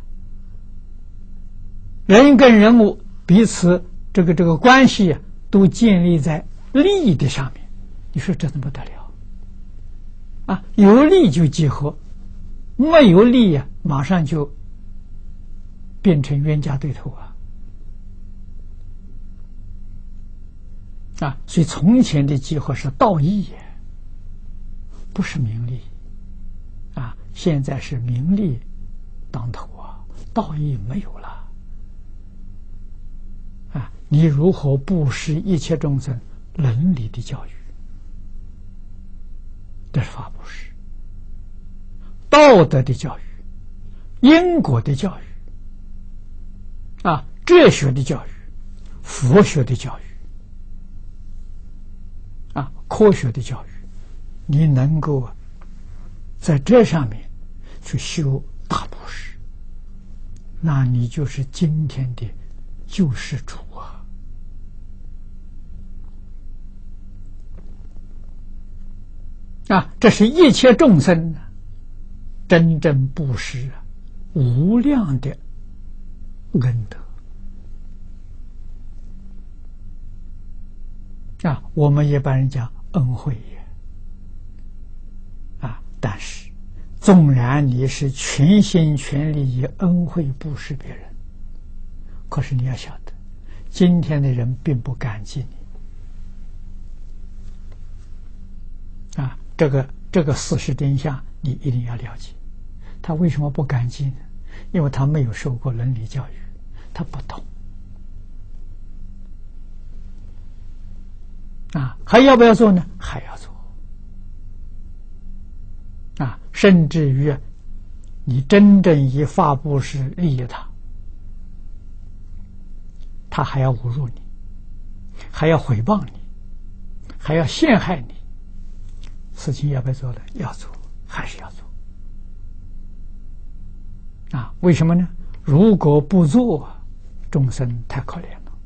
人跟人物彼此这个这个关系啊，都建立在利益的上面。你说这怎么得了？啊，有利就结合，没有利呀、啊，马上就变成冤家对头啊！啊，所以从前的结合是道义，不是名利啊。现在是名利当头啊，道义没有了啊！你如何布施一切众生伦理的教育？这是法布施，道德的教育，因果的教育，啊，哲学的教育， 佛学的教育啊，科学的教育，你能够在这上面去修大布施，那你就是今天的救世主啊！啊，这是一切众生呢，真正布施啊，无量的恩德啊！我们一般人讲恩惠也啊，但是纵然你是全心全力以恩惠布施别人，可是你要晓得，今天的人并不感激你啊！这个这个事实真相，你一定要了解。他为什么不感激呢？因为他没有受过伦理教育，他不懂啊！还要不要做呢？还要做啊！甚至于你真正以法布施利益他，他还要侮辱你，还要诽谤你，还要陷害你，事情要不要做了？要做，还是要做啊？为什么呢？如果不做，众生太可怜了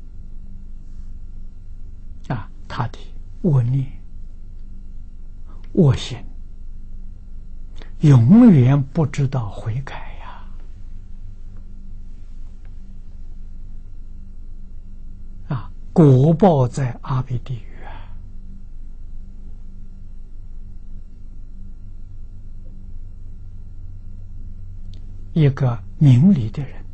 啊！他的恶念、恶行，永远不知道悔改呀！啊，果报在阿鼻地狱啊！一个明理的人，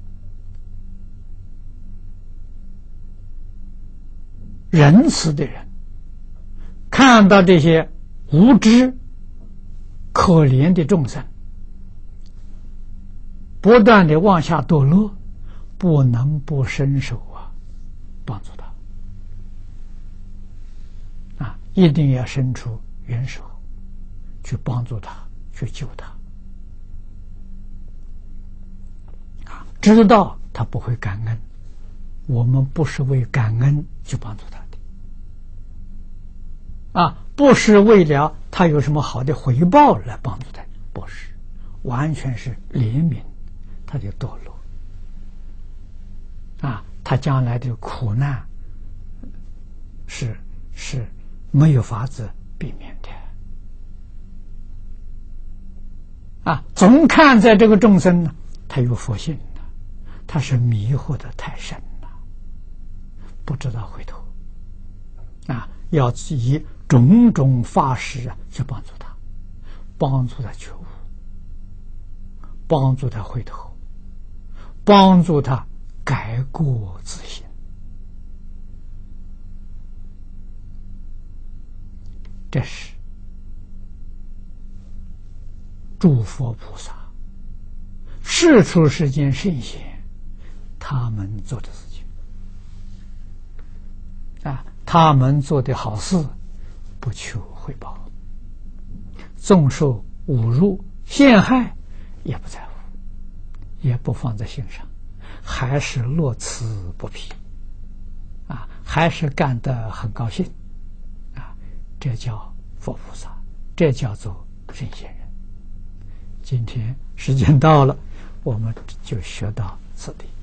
仁慈的人，看到这些无知可怜的众生不断的往下堕落，不能不伸手啊帮助他啊，一定要伸出援手去帮助他，去救他啊！知道他不会感恩，我们不是为感恩去帮助他的啊，不是为了他有什么好的回报来帮助他，不是，完全是怜悯他的堕落啊，他将来的苦难是是没有法子避免的啊！总看在这个众生呢，他有佛性呢，他是迷惑的太深了，不知道回头啊，要以种种法施啊去帮助他，帮助他觉悟，帮助他回头，帮助他改过自新。这是诸佛菩萨、世出世间圣贤他们做的事情啊，他们做的好事不求回报，纵受侮辱陷害也不在乎，也不放在心上，还是乐此不疲啊，还是干得很高兴啊，这叫佛菩萨，这叫做圣贤人。今天时间到了，我们就学到此地。